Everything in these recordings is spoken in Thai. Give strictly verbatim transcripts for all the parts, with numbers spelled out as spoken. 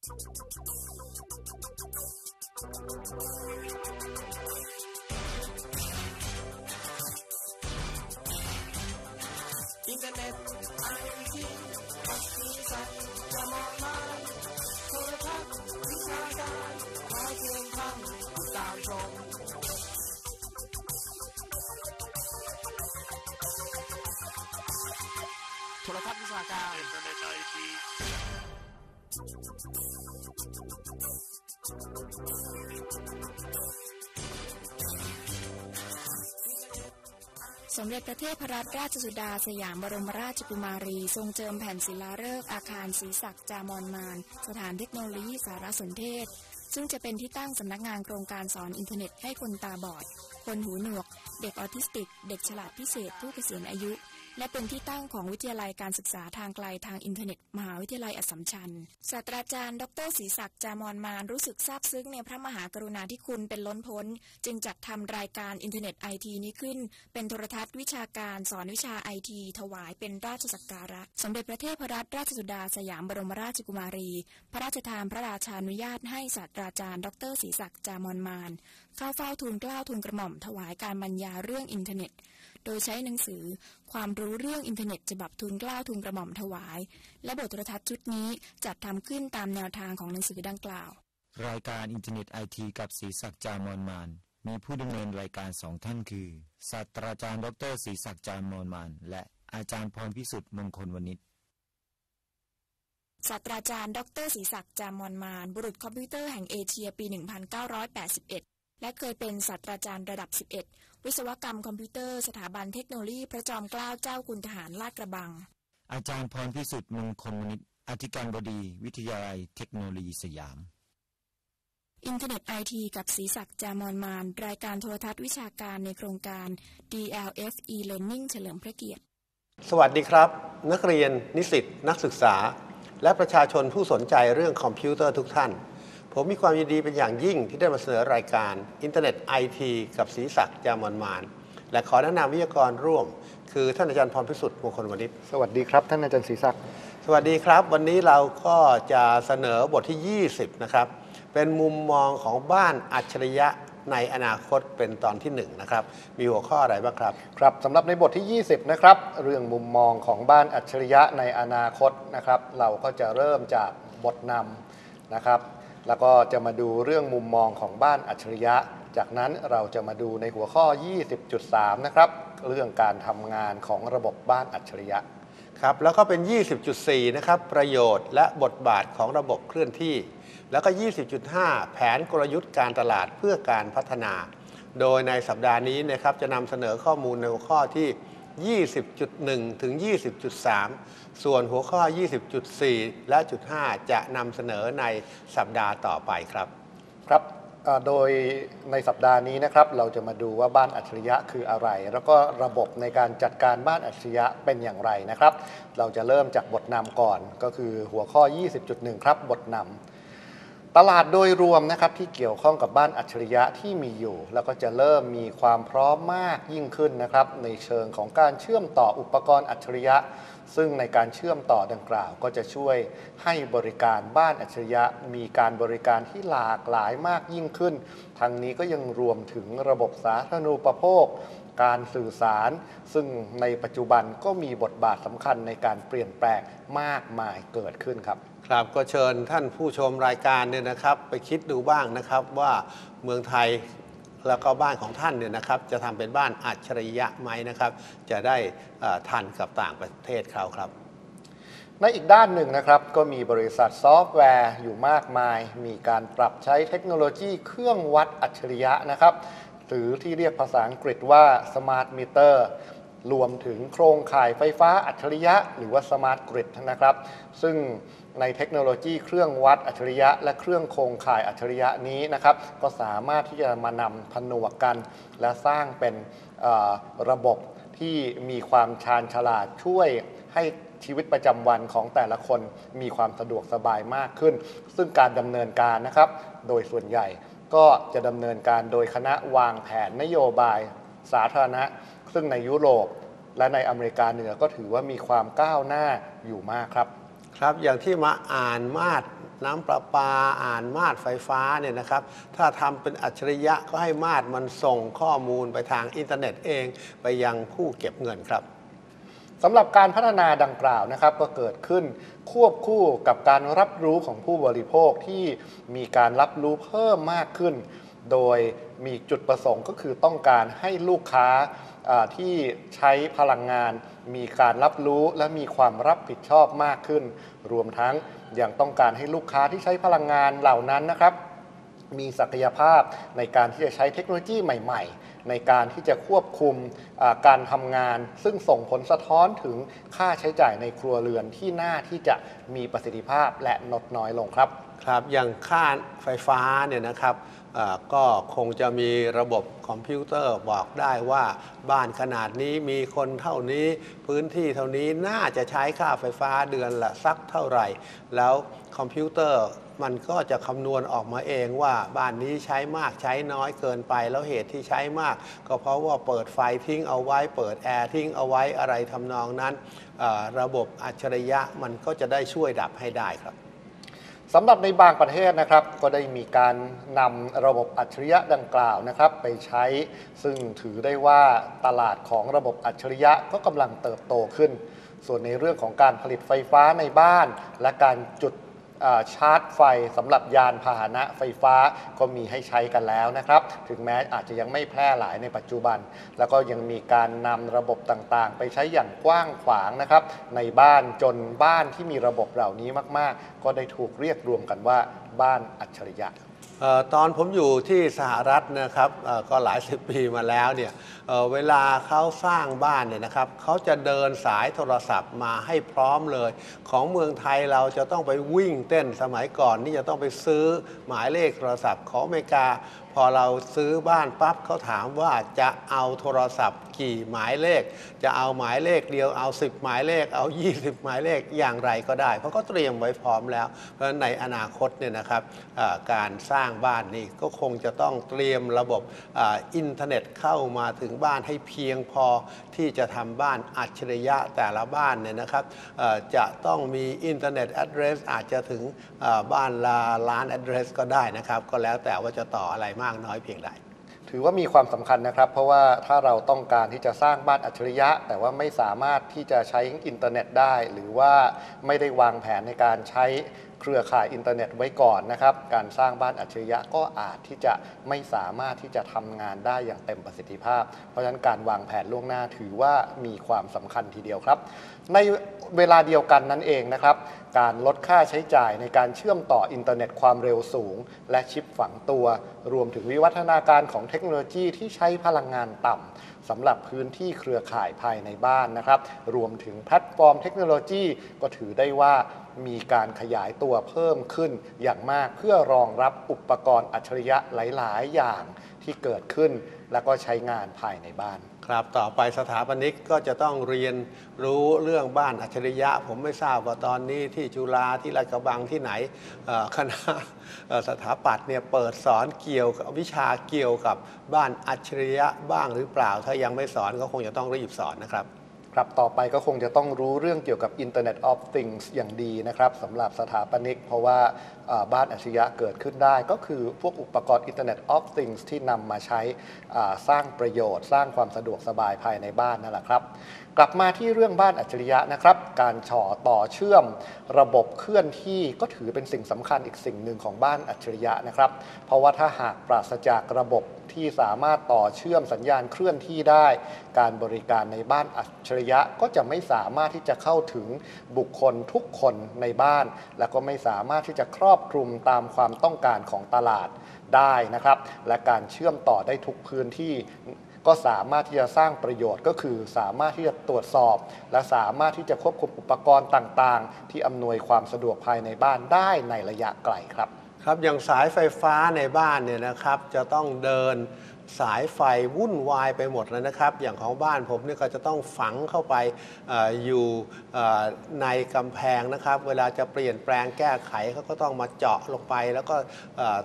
อินเทอร์เน็ตไอทีกับสีสันจะมองมาโทรทัศน์วิชาการขอเพียงท่านติดตามชมโทรทัศน์วิชาการอินเทอร์เน็ตไอทีสมเด็จพระเทพรัตนราชสุดาสยามบรมราชกุมารีทรงเจิมแผ่นศิลาฤกษ์อาคารศรีศักดิ์จามอนมานสถานเทคโนโลยีสารสนเทศซึ่งจะเป็นที่ตั้งสำนักงานโครงการสอนอินเทอร์เน็ตให้คนตาบอดคนหูหนวกเด็กออทิสติกเด็กฉลาดพิเศษผู้เกษียณอายุและเป็นที่ตั้งของวิทยาลัยการศึกษาทางไกลทางอินเทอร์เน็ตมหาวิทยาลัยอัสสัมชัญศาสตราจารย์ดรศรีศักดิ์จามอนมานรู้สึกซาบซึ้งในพระมหากรุณาธิคุณเป็นล้นพ้นจึงจัดทำรายการอินเทอร์เน็ตไอทีนี้ขึ้นเป็นโทรทัศน์วิชาการสอนวิชาไอทีถวายเป็นราชสักการะสมเด็จพระเทพรัตนราชสุดาสยามบรมราชกุมารีพระราชทานพระราชานุญาตให้ศาสตราจารย์ดรศรีศักดิ์จามอนมานเข้าเฝ้าทูลเกล้าทูลกระหม่อมถวายการบรรยายเรื่องอินเทอร์เน็ตโดยใช้หนังสือความรู้เรื่องอินเทอร์เน็ตฉบับทูลเกล้าทูลกระหม่อมถวายและบทโทรทัศน์ชุดนี้จัดทำขึ้นตามแนวทางของหนังสือดังกล่าวรายการอินเทอร์เน็ตไอทีกับศรีศักดิ์จามอนมานมีผู้ดำเนินรายการสองท่านคือศาสตราจารย์ดรศรีศักดิ์จามอนมานและอาจารย์พรพิสุทธิ์มงคลวณิชศาสตราจารย์ดรศรีศักดิ์จามอนมานบุรุษคอมพิวเตอร์แห่งเอเชียปีหนึ่งพันเก้าร้อยแปดสิบเอ็ดและเคยเป็นศาสตราจารย์ระดับสิบเอ็ดวิศวกรรมคอมพิวเตอร์สถาบันเทคโนโลยีพระจอมเกล้าเจ้าคุณทหารลาดกระบังอาจารย์พรพิสุทธิ์มงคลวณิชอธิการบดีวิทยาลัยเทคโนโลยีสยามอินเทอร์เน็ตไอทีกับศรีศักดิ์จามอนมานรายการโทรทัศน์วิชาการในโครงการ ดี แอล เอฟ e-learning เฉลิมพระเกียรติสวัสดีครับนักเรียนนิสิตนักศึกษาและประชาชนผู้สนใจเรื่องคอมพิวเตอร์ทุกท่านผมมีความยินดีเป็นอย่างยิ่งที่ได้มาเสนอรายการอินเทอร์เน็ตไอทีกับศรีศักดิ์จามอนมานและขอแนะนำวิทยากรร่วมคือท่านอาจารย์พรพิสุทธิ์มงคลวณิชสวัสดีครับท่านอาจารย์ศรีศักดิ์สวัสดีครับวันนี้เราก็จะเสนอบทที่ยี่สิบนะครับเป็นมุมมองของบ้านอัจฉริยะในอนาคตเป็นตอนที่หนึ่งนะครับมีหัวข้ออะไรบ้างครับครับสำหรับในบทที่ยี่สิบนะครับเรื่องมุมมองของบ้านอัจฉริยะในอนาคตนะครับเราก็จะเริ่มจากบทนำนะครับแล้วก็จะมาดูเรื่องมุมมองของบ้านอัจฉริยะจากนั้นเราจะมาดูในหัวข้อ ยี่สิบจุดสาม นะครับเรื่องการทำงานของระบบบ้านอัจฉริยะครับแล้วก็เป็น ยี่สิบจุดสี่ นะครับประโยชน์และบทบาทของระบบเคลื่อนที่แล้วก็ ยี่สิบจุดห้า แผนกลยุทธ์การตลาดเพื่อการพัฒนาโดยในสัปดาห์นี้นะครับจะนำเสนอข้อมูลในหัวข้อที่ ยี่สิบจุดหนึ่ง ถึง ยี่สิบจุดสาม ส่วนหัวข้อ ยี่สิบจุดสี่ และจุดห้าจะนำเสนอในสัปดาห์ต่อไปครับครับโดยในสัปดาห์นี้นะครับเราจะมาดูว่าบ้านอัจฉริยะคืออะไรแล้วก็ระบบในการจัดการบ้านอัจฉริยะเป็นอย่างไรนะครับเราจะเริ่มจากบทนำก่อนก็คือหัวข้อ ยี่สิบจุดหนึ่ง ครับบทนำตลาดโดยรวมนะครับที่เกี่ยวข้องกับบ้านอัจฉริยะที่มีอยู่แล้วก็จะเริ่มมีความพร้อมมากยิ่งขึ้นนะครับในเชิงของการเชื่อมต่ออุปกรณ์อัจฉริยะซึ่งในการเชื่อมต่อดังกล่าวก็จะช่วยให้บริการบ้านอัจฉริยะมีการบริการที่หลากหลายมากยิ่งขึ้นทั้งนี้ก็ยังรวมถึงระบบสาธารณูปโภคการสื่อสารซึ่งในปัจจุบันก็มีบทบาทสำคัญในการเปลี่ยนแปลงมากมายเกิดขึ้นครับครับก็เชิญท่านผู้ชมรายการเนี่ยนะครับไปคิดดูบ้างนะครับว่าเมืองไทยแล้วก็บ้านของท่านเนี่ยนะครับจะทำเป็นบ้านอัจฉริยะไหมนะครับจะได้ทันกับต่างประเทศเขาครับในอีกด้านหนึ่งนะครับก็มีบริษัทซอฟต์แวร์อยู่มากมายมีการปรับใช้เทคโนโลยีเครื่องวัดอัจฉริยะนะครับหรือที่เรียกภาษาอังกฤษว่า Smart Meter รวมถึงโครงข่ายไฟฟ้าอัจฉริยะหรือว่า Smart Grid นะครับซึ่งในเทคโนโลยีเครื่องวัดอัจฉริยะและเครื่องโครงข่ายอัจฉริยะนี้นะครับก็สามารถที่จะมานำผนวกกันและสร้างเป็นระบบที่มีความชาญฉลาดช่วยให้ชีวิตประจำวันของแต่ละคนมีความสะดวกสบายมากขึ้นซึ่งการดำเนินการนะครับโดยส่วนใหญ่ก็จะดำเนินการโดยคณะวางแผนนโยบายสาธารณะซึ่งในยุโรปและในอเมริกาเหนือก็ถือว่ามีความก้าวหน้าอยู่มากครับครับอย่างที่มาอ่านมาดน้ำประปาอ่านมาตรไฟฟ้าเนี่ยนะครับถ้าทำเป็นอัจฉริยะก็ให้มาตรมันส่งข้อมูลไปทางอินเทอร์เน็ตเองไปยังผู้เก็บเงินครับสำหรับการพัฒนาดังกล่าวนะครับก็เกิดขึ้นควบคู่กับการรับรู้ของผู้บริโภคที่มีการรับรู้เพิ่มมากขึ้นโดยมีจุดประสงค์ก็คือต้องการให้ลูกค้าที่ใช้พลังงานมีการรับรู้และมีความรับผิดชอบมากขึ้นรวมทั้งยังต้องการให้ลูกค้าที่ใช้พลังงานเหล่านั้นนะครับมีศักยภาพในการที่จะใช้เทคโนโลยีใหม่ๆในการที่จะควบคุมการทำงานซึ่งส่งผลสะท้อนถึงค่าใช้จ่ายในครัวเรือนที่น่าที่จะมีประสิทธิภาพและลดน้อยลงครับครับอย่างค่าไฟฟ้าเนี่ยนะครับก็คงจะมีระบบคอมพิวเตอร์บอกได้ว่าบ้านขนาดนี้มีคนเท่านี้พื้นที่เท่านี้น่าจะใช้ค่าไฟฟ้าเดือนละสักเท่าไหร่แล้วคอมพิวเตอร์มันก็จะคำนวณออกมาเองว่าบ้านนี้ใช้มากใช้น้อยเกินไปแล้วเหตุที่ใช้มากก็เพราะว่าเปิดไฟทิ้งเอาไว้เปิดแอร์ทิ้งเอาไว้อะไรทำนองนั้นระบบอัจฉริยะมันก็จะได้ช่วยดับให้ได้ครับสำหรับในบางประเทศนะครับก็ได้มีการนำระบบอัจฉริยะดังกล่าวนะครับไปใช้ซึ่งถือได้ว่าตลาดของระบบอัจฉริยะก็กำลังเติบโตขึ้นส่วนในเรื่องของการผลิตไฟฟ้าในบ้านและการจุดชาร์จไฟสำหรับยานพาหนะไฟฟ้าก็มีให้ใช้กันแล้วนะครับถึงแม้อาจจะยังไม่แพร่หลายในปัจจุบันแล้วก็ยังมีการนำระบบต่างๆไปใช้อย่างกว้างขวางนะครับในบ้านจนบ้านที่มีระบบเหล่านี้มากๆก็ได้ถูกเรียกรวมกันว่าบ้านอัจฉริยะตอนผมอยู่ที่สหรัฐนะครับก็หลายสิบปีมาแล้วเนี่ยเ, เวลาเขาสร้างบ้านเนี่ยนะครับเขาจะเดินสายโทรศัพท์มาให้พร้อมเลยของเมืองไทยเราจะต้องไปวิ่งเต้นสมัยก่อนนี่จะต้องไปซื้อหมายเลขโทรศัพท์ของอเมริกาพอเราซื้อบ้านปั๊บเขาถามว่าจะเอาโทรศัพท์กี่หมายเลขจะเอาหมายเลขเดียวเอาสิบหมายเลขเอายี่สิบหมายเลขอย่างไรก็ได้เพราะเขาเตรียมไว้พร้อมแล้วเพราะฉะนั้นในอนาคตเนี่ยนะครับการสร้างบ้านนี่ก็คงจะต้องเตรียมระบบอินเทอร์เน็ตเข้ามาถึงบ้านให้เพียงพอที่จะทำบ้านอัจฉริยะแต่ละบ้านเนี่ยนะครับจะต้องมีอินเทอร์เน็ตแอดเดรสอาจจะถึงบ้านละล้านแอดเดรสก็ได้นะครับก็แล้วแต่ว่าจะต่ออะไรมากน้อยเพียงใดถือว่ามีความสำคัญนะครับเพราะว่าถ้าเราต้องการที่จะสร้างบ้านอัจฉริยะแต่ว่าไม่สามารถที่จะใช้อินเทอร์เน็ตได้หรือว่าไม่ได้วางแผนในการใช้เครือข่ายอินเทอร์เน็ตไว้ก่อนนะครับการสร้างบ้านอัจฉริยะก็อาจที่จะไม่สามารถที่จะทำงานได้อย่างเต็มประสิทธิภาพเพราะฉะนั้นการวางแผนล่วงหน้าถือว่ามีความสำคัญทีเดียวครับในเวลาเดียวกันนั้นเองนะครับการลดค่าใช้จ่ายในการเชื่อมต่ออินเทอร์เน็ตความเร็วสูงและชิปฝังตัวรวมถึงวิวัฒนาการของเทคโนโลยีที่ใช้พลังงานต่ำสำหรับพื้นที่เครือข่ายภายในบ้านนะครับรวมถึงแพลตฟอร์มเทคโนโลยีก็ถือได้ว่ามีการขยายตัวเพิ่มขึ้นอย่างมากเพื่อรองรับอุปกรณ์อัจฉริยะหลายๆอย่างที่เกิดขึ้นและก็ใช้งานภายในบ้านครับต่อไปสถาปนิกก็จะต้องเรียนรู้เรื่องบ้านอัจฉริยะผมไม่ทราบว่าตอนนี้ที่จุฬาที่ราชกระบังที่ไหนคณะสถาปัตย์เนี่ยเปิดสอนเกี่ยวกับวิชาเกี่ยวกับบ้านอัจฉริยะบ้างหรือเปล่าถ้ายังไม่สอนก็คงจะต้องรีบสอนนะครับครับต่อไปก็คงจะต้องรู้เรื่องเกี่ยวกับ Internet of Things อย่างดีนะครับสำหรับสถาปนิกเพราะว่าบ้านอัจฉริยะเกิดขึ้นได้ก็คือพวกอุปกรณ์ Internet of Things ที่นำมาใช้สร้างประโยชน์สร้างความสะดวกสบายภายในบ้านนั่นแหละครับกลับมาที่เรื่องบ้านอัจฉริยะนะครับการฉ่อต่อเชื่อมระบบเคลื่อนที่ก็ถือเป็นสิ่งสำคัญอีกสิ่งหนึ่งของบ้านอัจฉริยะนะครับเพราะว่าถ้าหากปราศจากระบบที่สามารถต่อเชื่อมสัญญาณเคลื่อนที่ได้การบริการในบ้านอัจฉริยะก็จะไม่สามารถที่จะเข้าถึงบุคคลทุกคนในบ้านและก็ไม่สามารถที่จะครอบคลุมตามความต้องการของตลาดได้นะครับและการเชื่อมต่อได้ทุกพื้นที่ก็สามารถที่จะสร้างประโยชน์ก็คือสามารถที่จะตรวจสอบและสามารถที่จะควบคุมอุปกรณ์ต่างๆที่อำนวยความสะดวกภายในบ้านได้ในระยะไกลครับครับอย่างสายไฟฟ้าในบ้านเนี่ยนะครับจะต้องเดินสายไฟวุ่นวายไปหมดเลยนะครับอย่างของบ้านผมเนี่ยก็จะต้องฝังเข้าไป อ, อยู่ในกำแพงนะครับเวลาจะเปลี่ยนแปลงแก้ไขเขาก็ต้องมาเจาะลงไปแล้วก็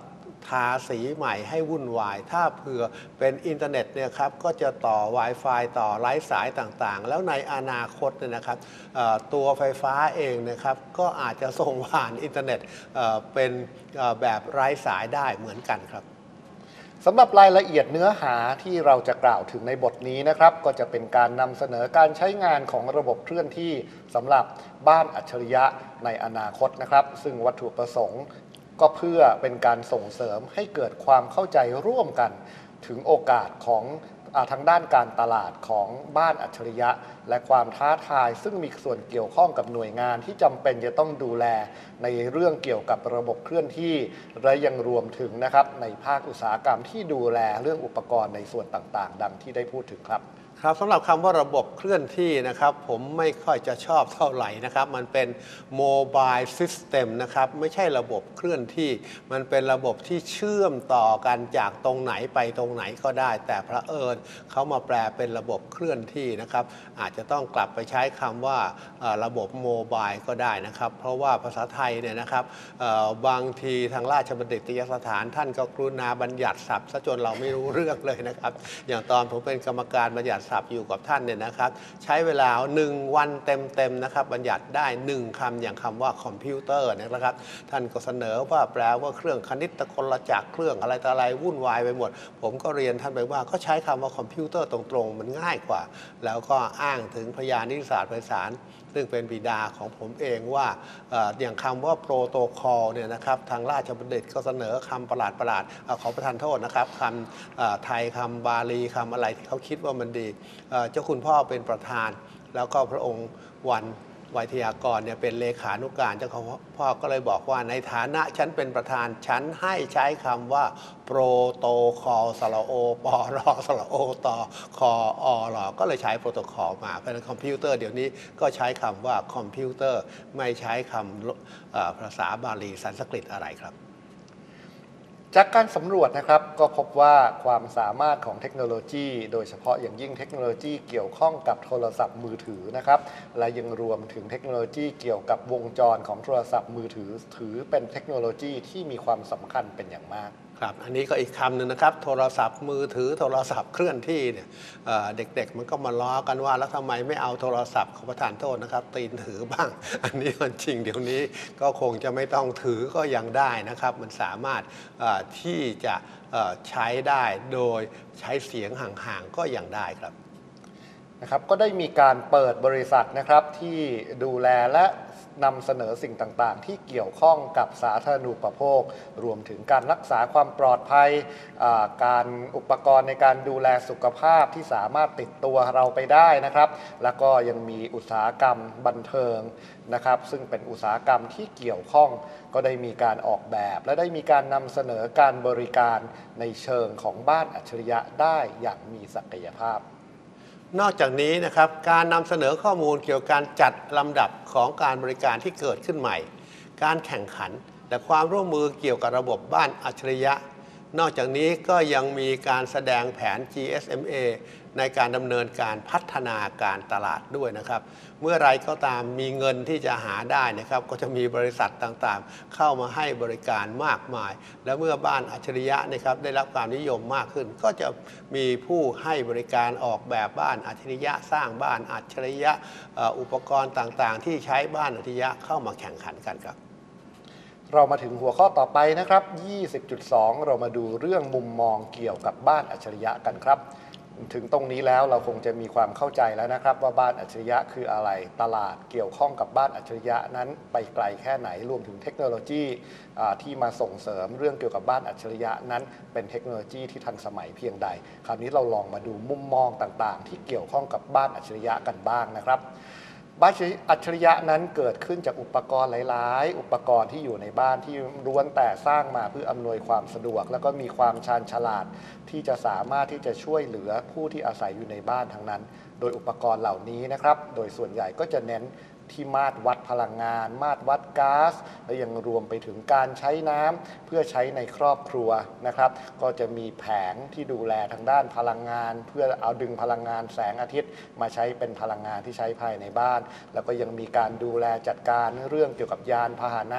ทาสีใหม่ให้วุ่นวายถ้าเผื่อเป็นอินเทอร์เน็ตเนี่ยครับก็จะต่อ Wi-Fi ต่อไร้สายต่างๆแล้วในอนาคตเนี่ยนะครับตัวไฟฟ้าเองนะครับก็อาจจะส่งผ่านอินเทอร์เน็ตเป็นแบบไร้สายได้เหมือนกันครับสำหรับรายละเอียดเนื้อหาที่เราจะกล่าวถึงในบทนี้นะครับก็จะเป็นการนำเสนอการใช้งานของระบบเคลื่อนที่สำหรับบ้านอัจฉริยะในอนาคตนะครับซึ่งวัตถุประสงค์ก็เพื่อเป็นการส่งเสริมให้เกิดความเข้าใจร่วมกันถึงโอกาสของทางด้านการตลาดของบ้านอัจฉริยะและความท้าทายซึ่งมีส่วนเกี่ยวข้องกับหน่วยงานที่จำเป็นจะต้องดูแลในเรื่องเกี่ยวกับระบบเคลื่อนที่และยังรวมถึงนะครับในภาคอุตสาหกรรมที่ดูแลเรื่องอุปกรณ์ในส่วนต่างๆดังที่ได้พูดถึงครับครับสำหรับคำว่าระบบเคลื่อนที่นะครับผมไม่ค่อยจะชอบเท่าไหร่นะครับมันเป็นโมบายซิสเต็มนะครับไม่ใช่ระบบเคลื่อนที่มันเป็นระบบที่เชื่อมต่อกันจากตรงไหนไปตรงไหนก็ได้แต่พระเอิญเขามาแปลเป็นระบบเคลื่อนที่นะครับอาจจะต้องกลับไปใช้คำว่าระบบโมบายก็ได้นะครับเพราะว่าภาษาไทยเนี่ยนะครับบางทีทางราชบัณฑิตยสถานท่านก็กรุณาบัญญัติศัพท์ซะจนเราไม่รู้เรื่องเลยนะครับอย่างตอนผมเป็นกรรมการบัญญัติอยู่กับท่านเนี่ยนะครับใช้เวลาหนึ่งวันเต็มๆนะครับบัญญัติได้หนึ่งคำอย่างคำว่าคอมพิวเตอร์นะครับท่านก็เสนอว่าแปลว่าเครื่องคณิตกลจักรเครื่องอะไรต่ออะไรวุ่นวายไปหมดผมก็เรียนท่านไปว่าก็ใช้คำว่าคอมพิวเตอร์ตรงๆมันง่ายกว่าแล้วก็อ้างถึงพยานิติศาสตร์ไพศาลซึ่งเป็นบิดาของผมเองว่าอย่างคำว่าโปรโตคอลเนี่ยนะครับทางราชบัณฑิตก็เสนอคำประหลาดประหลาดขอประทานโทษนะครับคำไทยคำบาลีคำอะไรที่เขาคิดว่ามันดีเจ้าคุณพ่อเป็นประธานแล้วก็พระองค์วันไวยทยากรเนี่ยเป็นเลขานุการเจ้าคุณพ่อก็เลยบอกว่าในฐานะฉันเป็นประธานฉันให้ใช้คำว่าโปรโตคอลสระโอปอรอสระโอต่อคออรอก็เลยใช้โปรโตคอลมาเพราะฉะนั้นคอมพิวเตอร์เดี๋ยวนี้ก็ใช้คำว่าคอมพิวเตอร์ไม่ใช้คำภาษาบาลีสันสกฤตอะไรครับจากการสำรวจนะครับก็พบว่าความสามารถของเทคโนโลยีโดยเฉพาะอย่างยิ่งเทคโนโลยีเกี่ยวข้องกับโทรศัพท์มือถือนะครับและยังรวมถึงเทคโนโลยีเกี่ยวกับวงจรของโทรศัพท์มือถือถือเป็นเทคโนโลยีที่มีความสำคัญเป็นอย่างมากครับอันนี้ก็อีกคำหนึ่งนะครับโทรศัพท์มือถือโทรศัพท์เคลื่อนที่เนี่ยเด็กๆมันก็มาล้อกันว่าแล้วทำไมไม่เอาโทรศัพท์ขอประทานโทษนะครับตีนถือบ้างอันนี้มันจริงเดี๋ยวนี้ก็คงจะไม่ต้องถือก็ยังได้นะครับมันสามารถที่จะใช้ได้โดยใช้เสียงห่างๆก็ยังได้ครับนะครับก็ได้มีการเปิดบริษัทนะครับที่ดูแลและนำเสนอสิ่งต่างๆที่เกี่ยวข้องกับสาธารณูปโภครวมถึงการรักษาความปลอดภัยการอุปกรณ์ในการดูแลสุขภาพที่สามารถติดตัวเราไปได้นะครับแล้วก็ยังมีอุตสาหกรรมบันเทิงนะครับซึ่งเป็นอุตสาหกรรมที่เกี่ยวข้องก็ได้มีการออกแบบและได้มีการนำเสนอการบริการในเชิงของบ้านอัจฉริยะได้อย่างมีศักยภาพนอกจากนี้นะครับการนำเสนอข้อมูลเกี่ยวกับการจัดลำดับของการบริการที่เกิดขึ้นใหม่การแข่งขันและความร่วมมือเกี่ยวกับระบบบ้านอัจฉริยะนอกจากนี้ก็ยังมีการแสดงแผน จี เอส เอ็ม เอ ในการดำเนินการพัฒนาการตลาดด้วยนะครับเมื่อไรก็ตามมีเงินที่จะหาได้นะครับก็จะมีบริษัทต่างๆเข้ามาให้บริการมากมายและเมื่อบ้านอัจฉริยะนะครับได้รับความนิยมมากขึ้นก็จะมีผู้ให้บริการออกแบบบ้านอัจฉริยะสร้างบ้านอัจฉริยะอุปกรณ์ต่างๆที่ใช้บ้านอัจฉริยะเข้ามาแข่งขันกันครับเรามาถึงหัวข้อต่อไปนะครับ ยี่สิบจุดสอง เรามาดูเรื่องมุมมองเกี่ยวกับบ้านอัจฉริยะกันครับถึงตรงนี้แล้วเราคงจะมีความเข้าใจแล้วนะครับว่าบ้านอัจฉริยะคืออะไรตลาดเกี่ยวข้องกับบ้านอัจฉริยะนั้นไปไกลแค่ไหนรวมถึงเทคโนโลยีที่มาส่งเสริมเรื่องเกี่ยวกับบ้านอัจฉริยะนั้นเป็นเทคโนโลยีที่ทันสมัยเพียงใดคราวนี้เราลองมาดูมุมมองต่างๆที่เกี่ยวข้องกับบ้านอัจฉริยะกันบ้างนะครับบ้านอัจฉริยะนั้นเกิดขึ้นจากอุปกรณ์หลายๆอุปกรณ์ที่อยู่ในบ้านที่ล้วนแต่สร้างมาเพื่ออำนวยความสะดวกแล้วก็มีความชาญฉลาดที่จะสามารถที่จะช่วยเหลือผู้ที่อาศัยอยู่ในบ้านทั้งนั้นโดยอุปกรณ์เหล่านี้นะครับโดยส่วนใหญ่ก็จะเน้นที่มาตรวัดพลังงานมาตรวัดก๊าซและยังรวมไปถึงการใช้น้ำเพื่อใช้ในครอบครัวนะครับก็จะมีแผงที่ดูแลทางด้านพลังงานเพื่อเอาดึงพลังงานแสงอาทิตย์มาใช้เป็นพลังงานที่ใช้ภายในบ้านแล้วก็ยังมีการดูแลจัดการเรื่องเกี่ยวกับยานพาหนะ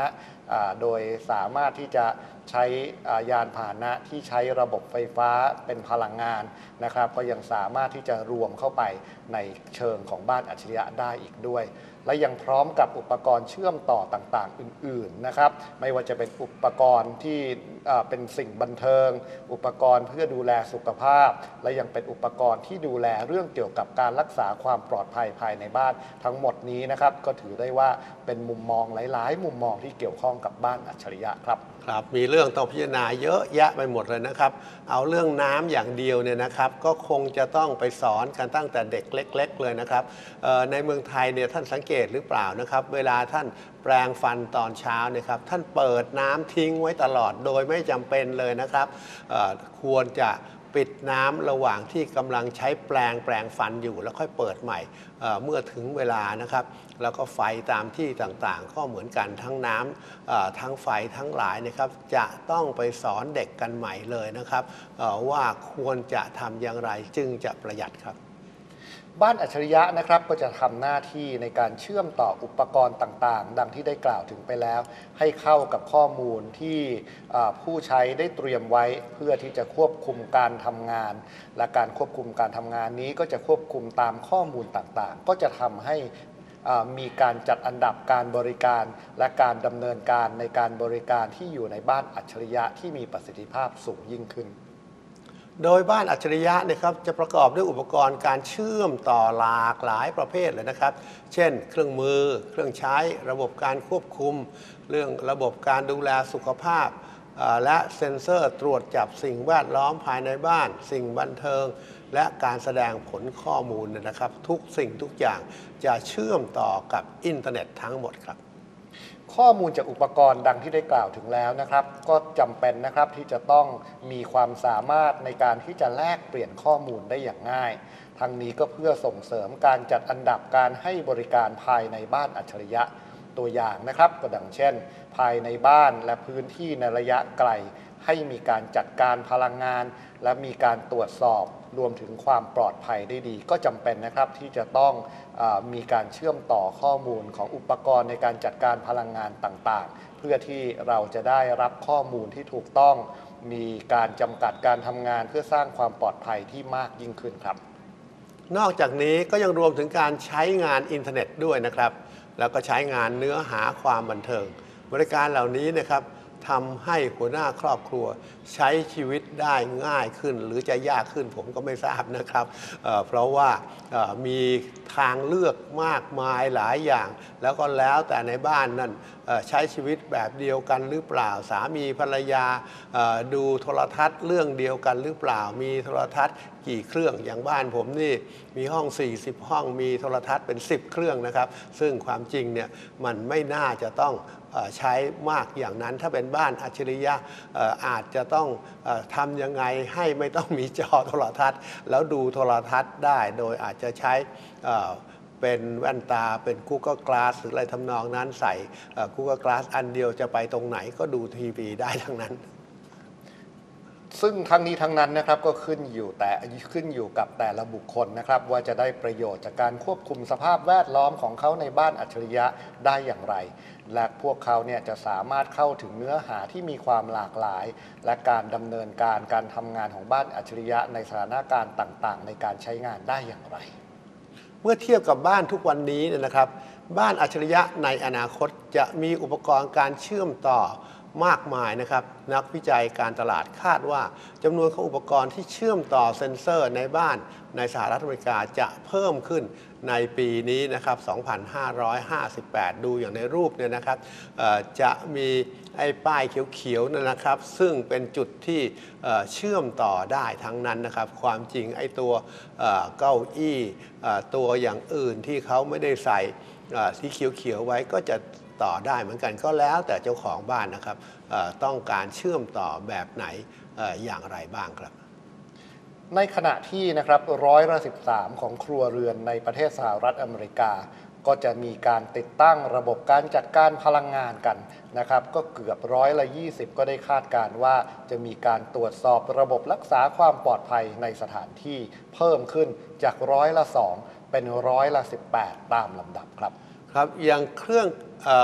โดยสามารถที่จะใช้ยานพาหนะที่ใช้ระบบไฟฟ้าเป็นพลังงานนะครับก็ยังสามารถที่จะรวมเข้าไปในเชิงของบ้านอัจฉริยะได้อีกด้วยและยังพร้อมกับอุปกรณ์เชื่อมต่อต่างๆอื่นๆนะครับไม่ว่าจะเป็นอุปกรณ์ที่เป็นสิ่งบันเทิงอุปกรณ์เพื่อดูแลสุขภาพและยังเป็นอุปกรณ์ที่ดูแลเรื่องเกี่ยวกับการรักษาความปลอดภัยภายในบ้านทั้งหมดนี้นะครับก็ถือได้ว่าเป็นมุมมองหลายๆมุมมองที่เกี่ยวข้องกับบ้านอัจฉริยะครับครับมีเรื่องต้องพิจารณาเยอะแยะไปหมดเลยนะครับเอาเรื่องน้ำอย่างเดียวเนี่ยนะครับก็คงจะต้องไปสอนกันตั้งแต่เด็กเล็กๆเลยนะครับในเมืองไทยเนี่ยท่านสังเกตหรือเปล่านะครับเวลาท่านแปรงฟันตอนเช้าเนี่ยครับท่านเปิดน้ำทิ้งไว้ตลอดโดยไม่จำเป็นเลยนะครับควรจะปิดน้ำระหว่างที่กำลังใช้แปรงแปรงฟันอยู่แล้วค่อยเปิดใหม่เ, เมื่อถึงเวลานะครับแล้วก็ไฟตามที่ต่างๆก็เหมือนกันทั้งน้ำทั้งไฟทั้งหลายนะครับจะต้องไปสอนเด็กกันใหม่เลยนะครับว่าควรจะทำอย่างไรจึงจะประหยัดครับบ้านอัจฉริยะนะครับก็จะทำหน้าที่ในการเชื่อมต่ออุปกรณ์ต่างๆดังที่ได้กล่าวถึงไปแล้วให้เข้ากับข้อมูลที่ผู้ใช้ได้เตรียมไว้เพื่อที่จะควบคุมการทำงานและการควบคุมการทำงานนี้ก็จะควบคุมตามข้อมูลต่างๆก็จะทำให้มีการจัดอันดับการบริการและการดำเนินการในการบริการที่อยู่ในบ้านอัจฉริยะที่มีประสิทธิภาพสูงยิ่งขึ้นโดยบ้านอัจฉริยะนะครับจะประกอบด้วยอุปกรณ์การเชื่อมต่อหลากหลายประเภทเลยนะครับเช่นเครื่องมือเครื่องใช้ระบบการควบคุมเรื่องระบบการดูแลสุขภาพและเซ็นเซอร์ตรวจจับสิ่งแวดล้อมภายในบ้านสิ่งบันเทิงและการแสดงผลข้อมูลนะครับทุกสิ่งทุกอย่างจะเชื่อมต่อกับอินเทอร์เน็ตทั้งหมดครับข้อมูลจากอุปกรณ์ดังที่ได้กล่าวถึงแล้วนะครับก็จำเป็นนะครับที่จะต้องมีความสามารถในการที่จะแลกเปลี่ยนข้อมูลได้อย่างง่ายทั้งนี้ก็เพื่อส่งเสริมการจัดอันดับการให้บริการภายในบ้านอัจฉริยะตัวอย่างนะครับก็ดังเช่นภายในบ้านและพื้นที่ในระยะไกลให้มีการจัดการพลังงานและมีการตรวจสอบรวมถึงความปลอดภัยได้ดีก็จำเป็นนะครับที่จะต้องเอ่อมีการเชื่อมต่อข้อมูลของอุปกรณ์ในการจัดการพลังงานต่างๆเพื่อที่เราจะได้รับข้อมูลที่ถูกต้องมีการจำกัดการทำงานเพื่อสร้างความปลอดภัยที่มากยิ่งขึ้นครับนอกจากนี้ก็ยังรวมถึงการใช้งานอินเทอร์เน็ตด้วยนะครับแล้วก็ใช้งานเนื้อหาความบันเทิงบริการเหล่านี้นะครับทำให้หัวหน้าครอบครัวใช้ชีวิตได้ง่ายขึ้นหรือจะยากขึ้นผมก็ไม่ทราบนะครับเ, เพราะว่ามีทางเลือกมากมายหลายอย่างแล้วก็แล้วแต่ในบ้านนั่นใช้ชีวิตแบบเดียวกันหรือเปล่าสามีภรรยาดูโทรทัศน์เรื่องเดียวกันหรือเปล่ามีโทรทัศน์กี่เครื่องอย่างบ้านผมนี่มีห้องสี่สิบห้องมีโทรทัศน์เป็นสิบเครื่องนะครับซึ่งความจริงเนี่ยมันไม่น่าจะต้องใช้มากอย่างนั้นถ้าเป็นบ้านอัจฉริยะอาจจะต้องทำยังไงให้ไม่ต้องมีจอโทรทัศน์แล้วดูโทรทัศน์ได้โดยอาจจะใช้เป็นแว่นตาเป็น Google Glass หรืออะไรทำนองนั้นใส่ Google Glass อันเดียวจะไปตรงไหนก็ดูทีวีได้ทั้งนั้นซึ่งทั้งนี้ทั้งนั้นนะครับก็ขึ้นอยู่แต่ขึ้นอยู่กับแต่ละบุคคลนะครับว่าจะได้ประโยชน์จากการควบคุมสภาพแวดล้อมของเขาในบ้านอัจฉริยะได้อย่างไรและพวกเขาเนี่ยจะสามารถเข้าถึงเนื้อหาที่มีความหลากหลายและการดำเนินการการทำงานของบ้านอัจฉริยะในสถานการณ์ต่างๆในการใช้งานได้อย่างไรเมื่อเทียบกับบ้านทุกวันนี้นะครับบ้านอัจฉริยะในอนาคตจะมีอุปกรณ์การเชื่อมต่อมากมายนะครับนักวิจัยการตลาดคาดว่าจำนวนของอุปกรณ์ที่เชื่อมต่อเซ็นเซอร์ในบ้านในสหรัฐอเมริกาจะเพิ่มขึ้นในปีนี้นะครับสองพันห้าร้อยห้าสิบแปดดูอย่างในรูปเนี่ยนะครับจะมีไอ้ป้ายเขียวๆนะครับซึ่งเป็นจุดที่เชื่อมต่อได้ทั้งนั้นนะครับความจริงไอ้ตัวเก้าอี้ตัวอย่างอื่นที่เขาไม่ได้ใส่สีเขียวๆไว้ก็จะต่อได้เหมือนกันก็แล้วแต่เจ้าของบ้านนะครับต้องการเชื่อมต่อแบบไหนอย่างไรบ้างครับในขณะที่นะครับร้อยละสิบสามของครัวเรือนในประเทศสหรัฐอเมริกาก็จะมีการติดตั้งระบบการจัดการพลังงานกันนะครับก็เกือบร้อยละยี่สิบก็ได้คาดการณ์ว่าจะมีการตรวจสอบระบบรักษาความปลอดภัยในสถานที่เพิ่มขึ้นจากร้อยละสองเป็นร้อยละสิบแปดตามลำดับครับครับอย่างเครื่อง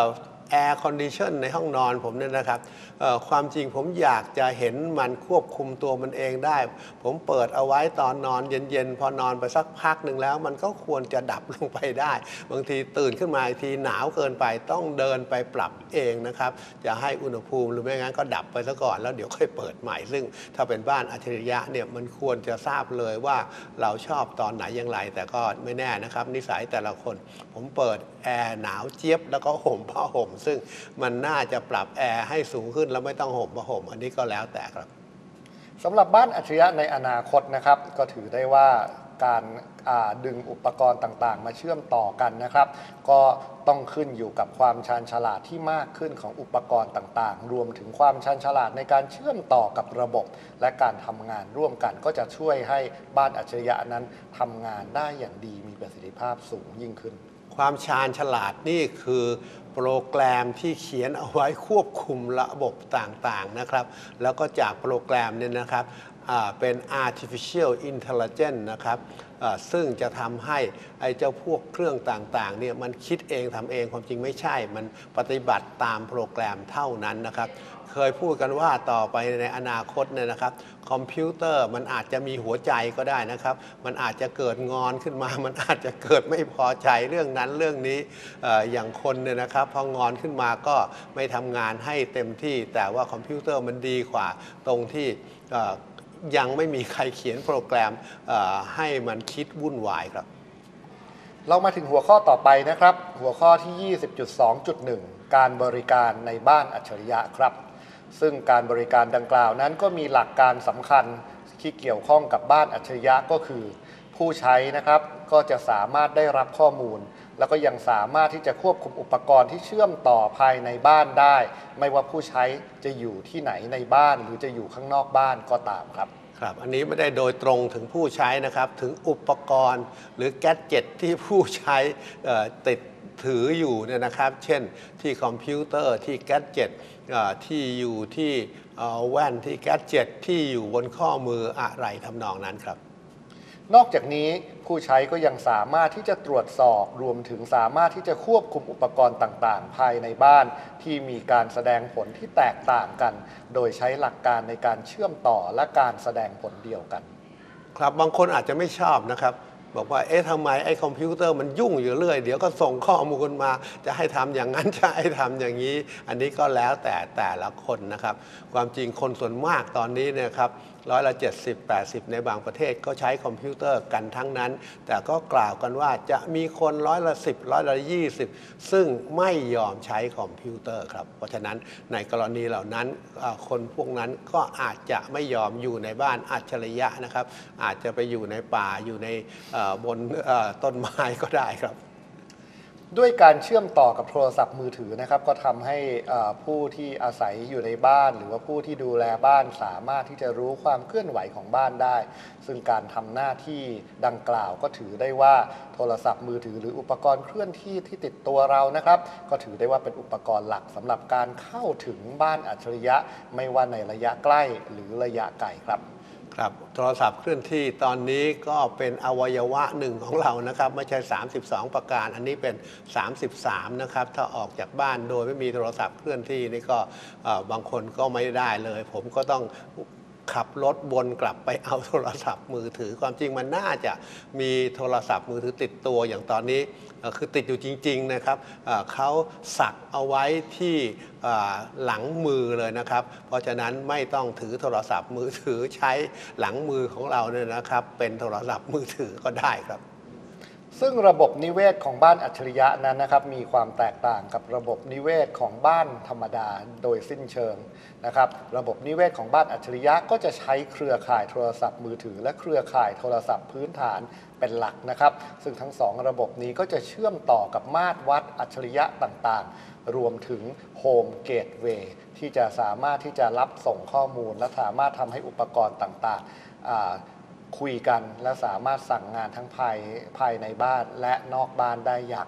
แอร์คอนดิชันในห้องนอนผมเนี่ยนะครับความจริงผมอยากจะเห็นมันควบคุมตัวมันเองได้ผมเปิดเอาไว้ตอนนอนเย็นๆพอนอนไปสักพักหนึ่งแล้วมันก็ควรจะดับลงไปได้บางทีตื่นขึ้นมาอีกทีหนาวเกินไปต้องเดินไปปรับเองนะครับจะให้อุณหภูมิหรือไม่งั้นก็ดับไปซะก่อนแล้วเดี๋ยวค่อยเปิดใหม่ซึ่งถ้าเป็นบ้านอัจฉริยะเนี่ยมันควรจะทราบเลยว่าเราชอบตอนไหนอย่างไรแต่ก็ไม่แน่นะครับนิสัยแต่ละคนผมเปิดแอร์หนาวเจี๊ยบแล้วก็ห่มผ้าห่มซึ่งมันน่าจะปรับแอร์ให้สูงขึ้นแล้วไม่ต้องห่มผ้าห่มอันนี้ก็แล้วแต่ครับสำหรับบ้านอัจฉริยะในอนาคตนะครับก็ถือได้ว่าการดึงอุปกรณ์ต่างๆมาเชื่อมต่อกันนะครับก็ต้องขึ้นอยู่กับความชาญฉลาดที่มากขึ้นของอุปกรณ์ต่างๆรวมถึงความชาญฉลาดในการเชื่อมต่อกับระบบและการทำงานร่วมกันก็จะช่วยให้บ้านอัจฉริยะนั้นทำงานได้อย่างดีมีประสิทธิภาพสูงยิ่งขึ้นความชาญฉลาดนี่คือโปรแกรมที่เขียนเอาไว้ควบคุมระบบต่างๆนะครับแล้วก็จากโปรแกรมเนี่ยนะครับเป็น artificial intelligence นะครับซึ่งจะทำให้ไอ้เจ้าพวกเครื่องต่างๆเนี่ยมันคิดเองทำเองความจริงไม่ใช่มันปฏิบัติตามโปรแกรมเท่านั้นนะครับเคยพูดกันว่าต่อไปในอนาคตเนี่ยนะครับคอมพิวเตอร์มันอาจจะมีหัวใจก็ได้นะครับมันอาจจะเกิดงอนขึ้นมามันอาจจะเกิดไม่พอใจเรื่องนั้นเรื่องนี้ อ, อย่างคนเนี่ยนะครับพองอนขึ้นมาก็ไม่ทำงานให้เต็มที่แต่ว่าคอมพิวเตอร์มันดีกว่าตรงที่ยังไม่มีใครเขียนโปรแกรมให้มันคิดวุ่นวายครับเรามาถึงหัวข้อต่อไปนะครับหัวข้อที่ ยี่สิบจุดสองจุดหนึ่ง การบริการในบ้านอัจฉริยะครับซึ่งการบริการดังกล่าวนั้นก็มีหลักการสำคัญที่เกี่ยวข้องกับบ้านอัจฉริยะก็คือผู้ใช้นะครับก็จะสามารถได้รับข้อมูลแล้วก็ยังสามารถที่จะควบคุมอุปกรณ์ที่เชื่อมต่อภายในบ้านได้ไม่ว่าผู้ใช้จะอยู่ที่ไหนในบ้านหรือจะอยู่ข้างนอกบ้านก็ตามครับครับอันนี้ไม่ได้โดยตรงถึงผู้ใช้นะครับถึงอุปกรณ์หรือแกดเจ็ตที่ผู้ใช้ติดถืออยู่เนี่ยนะครับเช่นที่คอมพิวเตอร์ที่แกดเจ็ตที่อยู่ที่แว่นที่แกดเจ็ตที่อยู่บนข้อมืออะไรทำนองนั้นครับนอกจากนี้ผู้ใช้ก็ยังสามารถที่จะตรวจสอบรวมถึงสามารถที่จะควบคุมอุปกรณ์ต่างๆภายในบ้านที่มีการแสดงผลที่แตกต่างกันโดยใช้หลักการในการเชื่อมต่อและการแสดงผลเดียวกันครับบางคนอาจจะไม่ชอบนะครับบอกว่าเอ๊ะทำไมไอ้คอมพิวเตอร์มันยุ่งอยู่เรื่อยเดี๋ยวก็ส่งข้อมูลมาจะให้ทำอย่างนั้นจะให้ทำอย่างนี้อันนี้ก็แล้วแต่แต่ละคนนะครับความจริงคนส่วนมากตอนนี้เนี่ยครับร้อยละเจ็ดสิบ แปดสิบในบางประเทศก็ใช้คอมพิวเตอร์กันทั้งนั้นแต่ก็กล่าวกันว่าจะมีคนร้อยละสิบร้อยละยี่สิบซึ่งไม่ยอมใช้คอมพิวเตอร์ครับเพราะฉะนั้นในกรณีเหล่านั้นคนพวกนั้นก็อาจจะไม่ยอมอยู่ในบ้านอัจฉริยะนะครับอาจจะไปอยู่ในป่าอยู่ในบนต้นไม้ก็ได้ครับด้วยการเชื่อมต่อกับโทรศัพท์มือถือนะครับก็ทำให้ผู้ที่อาศัยอยู่ในบ้านหรือว่าผู้ที่ดูแลบ้านสามารถที่จะรู้ความเคลื่อนไหวของบ้านได้ซึ่งการทำหน้าที่ดังกล่าวก็ถือได้ว่าโทรศัพท์มือถือหรืออุปกรณ์เคลื่อนที่ที่ติดตัวเรานะครับก็ถือได้ว่าเป็นอุปกรณ์หลักสำหรับการเข้าถึงบ้านอัจฉริยะไม่ว่าในระยะใกล้หรือระยะไกลครับครับโทรศัพท์เคลื่อนที่ตอนนี้ก็เป็นอวัยวะหนึ่งของเรานะครับไม่ใช่สามสิบสองประการอันนี้เป็นสามสิบสามนะครับถ้าออกจากบ้านโดยไม่มีโทรศัพท์เคลื่อนที่นี่ก็บางคนก็ไม่ได้เลยผมก็ต้องขับรถวนกลับไปเอาโทรศัพท์มือถือความจริงมันน่าจะมีโทรศัพท์มือถือติดตัวอย่างตอนนี้คือติดอยู่จริงๆนะครับเขาสักเอาไว้ที่หลังมือเลยนะครับเพราะฉะนั้นไม่ต้องถือโทรศัพท์มือถือใช้หลังมือของเราเนี่ยนะครับเป็นโทรศัพท์มือถือก็ได้ครับซึ่งระบบนิเวศของบ้านอัจฉริยะนั้นนะครับมีความแตกต่างกับระบบนิเวศของบ้านธรรมดาโดยสิ้นเชิงนะครับระบบนิเวศของบ้านอัจฉริยะก็จะใช้เครือข่ายโทรศัพท์มือถือและเครือข่ายโทรศัพท์พื้นฐานเป็นหลักนะครับซึ่งทั้งสองระบบนี้ก็จะเชื่อมต่อกับมาตรวัดอัจฉริยะต่างๆรวมถึงโฮมเกตเวย์ที่จะสามารถที่จะรับส่งข้อมูลและสามารถทำให้อุปกรณ์ต่างๆคุยกันและสามารถสั่งงานทั้งภายภายในบ้านและนอกบ้านได้อย่าง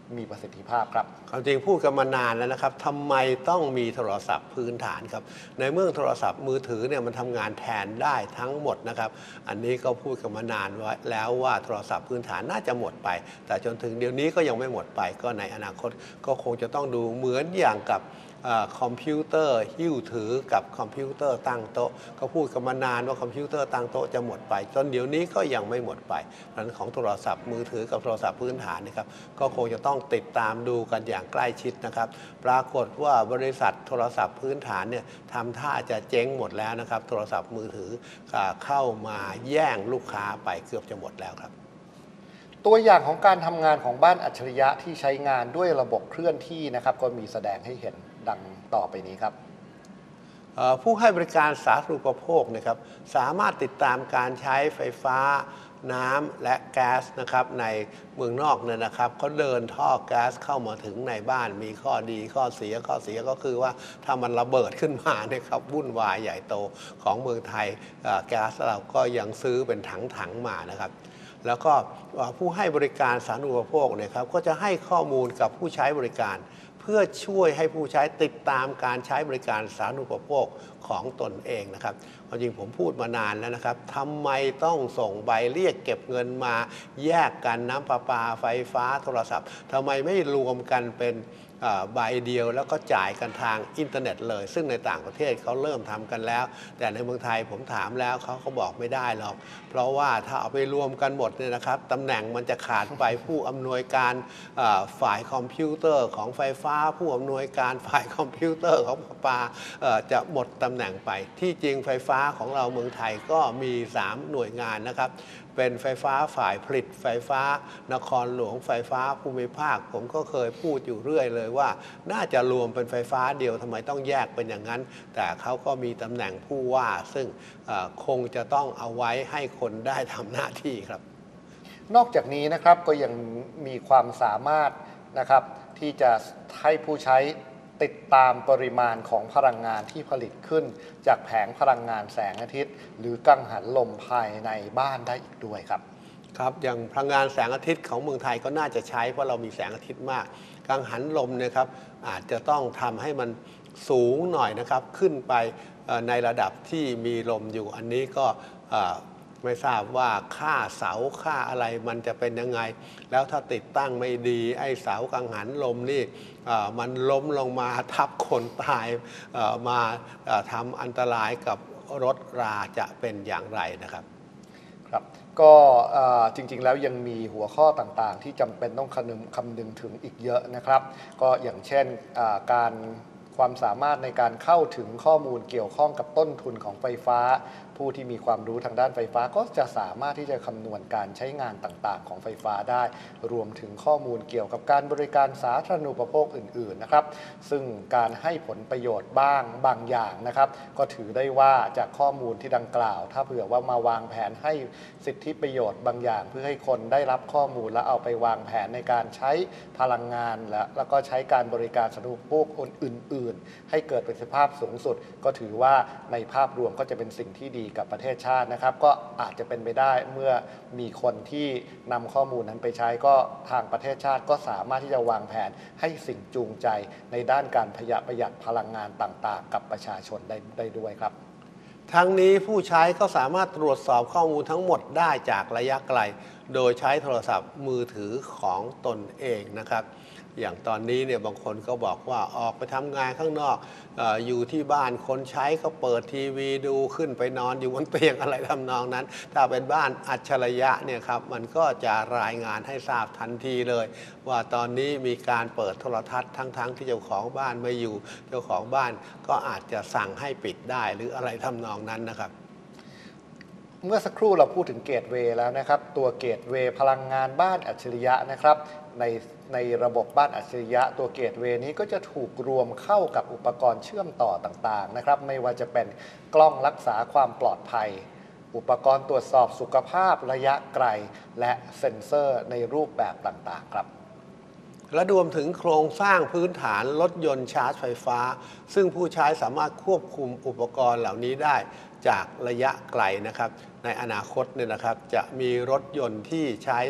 มีประสิทธิภาพครับความจริงพูดกันมานานแล้วนะครับทำไมต้องมีโทรศัพท์พื้นฐานครับในเมื่อโทรศัพท์มือถือเนี่ยมันทำงานแทนได้ทั้งหมดนะครับอันนี้ก็พูดกันมานานไว้แล้วว่าโทรศัพท์พื้นฐานน่าจะหมดไปแต่จนถึงเดี๋ยวนี้ก็ยังไม่หมดไปก็ในอนาคตก็คงจะต้องดูเหมือนอย่างกับคอมพิวเตอร์หิ้วถือกับคอมพิวเตอร์ตั้งโต๊ะก็พูดกันมานานว่าคอมพิวเตอร์ตั้งโต๊ะจะหมดไปจนเดี๋ยวนี้ก็ยังไม่หมดไปเพราะฉะนั้นของโทรศัพท์มือถือกับโทรศัพท์พื้นฐานนะครับก็คงจะต้องติดตามดูกันอย่างใกล้ชิดนะครับปรากฏว่าบริษัทโทรศัพท์พื้นฐานเนี่ยทำท่าจะเจ๊งหมดแล้วนะครับโทรศัพท์มือถือเข้ามาแย่งลูกค้าไปเกือบจะหมดแล้วครับตัวอย่างของการทำงานของบ้านอัจฉริยะที่ใช้งานด้วยระบบเคลื่อนที่นะครับก็มีแสดงให้เห็นดังต่อไปนี้ครับผู้ให้บริการสาธารณูปโภคนะครับสามารถติดตามการใช้ไฟฟ้าน้ำและแก๊สนะครับในเมืองนอกเนี่ยนะครับเขาเดินท่อแก๊สเข้ามาถึงในบ้านมีข้อดีข้อเสียข้อเสียก็คือว่าถ้ามันระเบิดขึ้นมาเนี่ยครับวุ่นวายใหญ่โตของเมืองไทยแก๊สเราก็ยังซื้อเป็นถังๆมานะครับแล้วก็ผู้ให้บริการสาธารณูปโภคเนี่ยครับก็จะให้ข้อมูลกับผู้ใช้บริการเพื่อช่วยให้ผู้ใช้ติดตามการใช้บริการสาธารณูปโภคของตนเองนะครับความจริงผมพูดมานานแล้วนะครับทำไมต้องส่งใบเรียกเก็บเงินมาแยกกันน้ำประปาไฟฟ้าโทรศัพท์ทำไมไม่รวมกันเป็นใบเดียวแล้วก็จ่ายกันทางอินเทอร์เน็ตเลยซึ่งในต่างประเทศเขาเริ่มทำกันแล้วแต่ในเมืองไทยผมถามแล้วเขาก็บอกไม่ได้หรอกเพราะว่าถ้าเอาไปรวมกันหมดเนี่ยนะครับตำแหน่งมันจะขาดไปผู้อำนวยการฝ่ายคอมพิวเตอร์ของไฟฟ้าผู้อำนวยการฝ่ายคอมพิวเตอร์ของประปาจะหมดตำแหน่งไปที่จริงไฟฟ้าของเราเมืองไทยก็มีสามหน่วยงานนะครับเป็นไฟฟ้าฝ่ายผลิตไฟฟ้านครหลวงไฟฟ้าภูมิภาคผมก็เคยพูดอยู่เรื่อยเลยว่าน่าจะรวมเป็นไฟฟ้าเดียวทำไมต้องแยกเป็นอย่างนั้นแต่เขาก็มีตำแหน่งผู้ว่าซึ่งคงจะต้องเอาไว้ให้คนได้ทำหน้าที่ครับนอกจากนี้นะครับก็ยังมีความสามารถนะครับที่จะให้ผู้ใช้ติดตามปริมาณของพลังงานที่ผลิตขึ้นจากแผงพลังงานแสงอาทิตย์หรือกังหันลมภายในบ้านได้อีกด้วยครับครับอย่างพลังงานแสงอาทิตย์ของเมืองไทยก็น่าจะใช้เพราะเรามีแสงอาทิตย์มากกังหันลมเนี่ยครับอาจจะต้องทำให้มันสูงหน่อยนะครับขึ้นไปในระดับที่มีลมอยู่อันนี้ก็ไม่ทราบว่าค่าเสาค่าอะไรมันจะเป็นยังไงแล้วถ้าติดตั้งไม่ดีไอ้เสากังหันลมนี่มันล้มลงมาทับคนตายมาทำอันตรายกับรถราจะเป็นอย่างไรนะครับครับก็จริงๆแล้วยังมีหัวข้อต่างๆที่จำเป็นต้องคำนึงคำนึงถึงอีกเยอะนะครับก็อย่างเช่นการความสามารถในการเข้าถึงข้อมูลเกี่ยวข้องกับต้นทุนของไฟฟ้าผู้ที่มีความรู้ทางด้านไฟฟ้าก็จะสามารถที่จะคำนวณการใช้งานต่างๆของไฟฟ้าได้รวมถึงข้อมูลเกี่ยวกับการบริการสาธารณูปโภคอื่นๆนะครับซึ่งการให้ผลประโยชน์บ้างบางอย่างนะครับก็ถือได้ว่าจากข้อมูลที่ดังกล่าวถ้าเผื่อว่ามาวางแผนให้สิทธิประโยชน์บางอย่างเพื่อให้คนได้รับข้อมูลและเอาไปวางแผนในการใช้พลังงานและแล้วก็ใช้การบริการสาธารณูปโภคอื่นๆให้เกิดประสิทธิภาพสูงสุดก็ถือว่าในภาพรวมก็จะเป็นสิ่งที่ดีกับประเทศชาตินะครับก็อาจจะเป็นไปได้เมื่อมีคนที่นำข้อมูลนั้นไปใช้ก็ทางประเทศชาติก็สามารถที่จะวางแผนให้สิ่งจูงใจในด้านการประหยัดประหยัดพลังงานต่างๆกับประชาชนได้ได้ด้วยครับทั้งนี้ผู้ใช้ก็สามารถตรวจสอบข้อมูลทั้งหมดได้จากระยะไกลโดยใช้โทรศัพท์มือถือของตนเองนะครับอย่างตอนนี้เนี่ยบางคนก็บอกว่าออกไปทำงานข้างนอก อ, อยู่ที่บ้านคนใช้ก็เปิดทีวีดูขึ้นไปนอนอยู่บนเตียงอะไรทำนองนั้นถ้าเป็นบ้านอัจฉริยะเนี่ยครับมันก็จะรายงานให้ทราบทันทีเลยว่าตอนนี้มีการเปิดโทรทัศน์ทั้งๆที่เจ้าของบ้านไม่อยู่เจ้าของบ้านก็อาจจะสั่งให้ปิดได้หรืออะไรทำนองนั้นนะครับเมื่อสักครู่เราพูดถึงเกตเวย์แล้วนะครับตัวเกตเวย์พลังงานบ้านอัจฉริยะนะครับในในระบบบ้านอัจฉริยะตัวเกตเวย์นี้ก็จะถูกรวมเข้ากับอุปกรณ์เชื่อมต่อต่างๆนะครับไม่ว่าจะเป็นกล้องรักษาความปลอดภัยอุปกรณ์ตรวจสอบสุขภาพระยะไกลและเซ็นเซอร์ในรูปแบบต่างๆครับและรวมถึงโครงสร้างพื้นฐานรถยนต์ชาร์จไฟฟ้าซึ่งผู้ใช้สามารถควบคุมอุปกรณ์เหล่านี้ได้จากระยะไกลนะครับในอนาคตเนี่ยนะครับจะมีรถยนต์ที่ใช้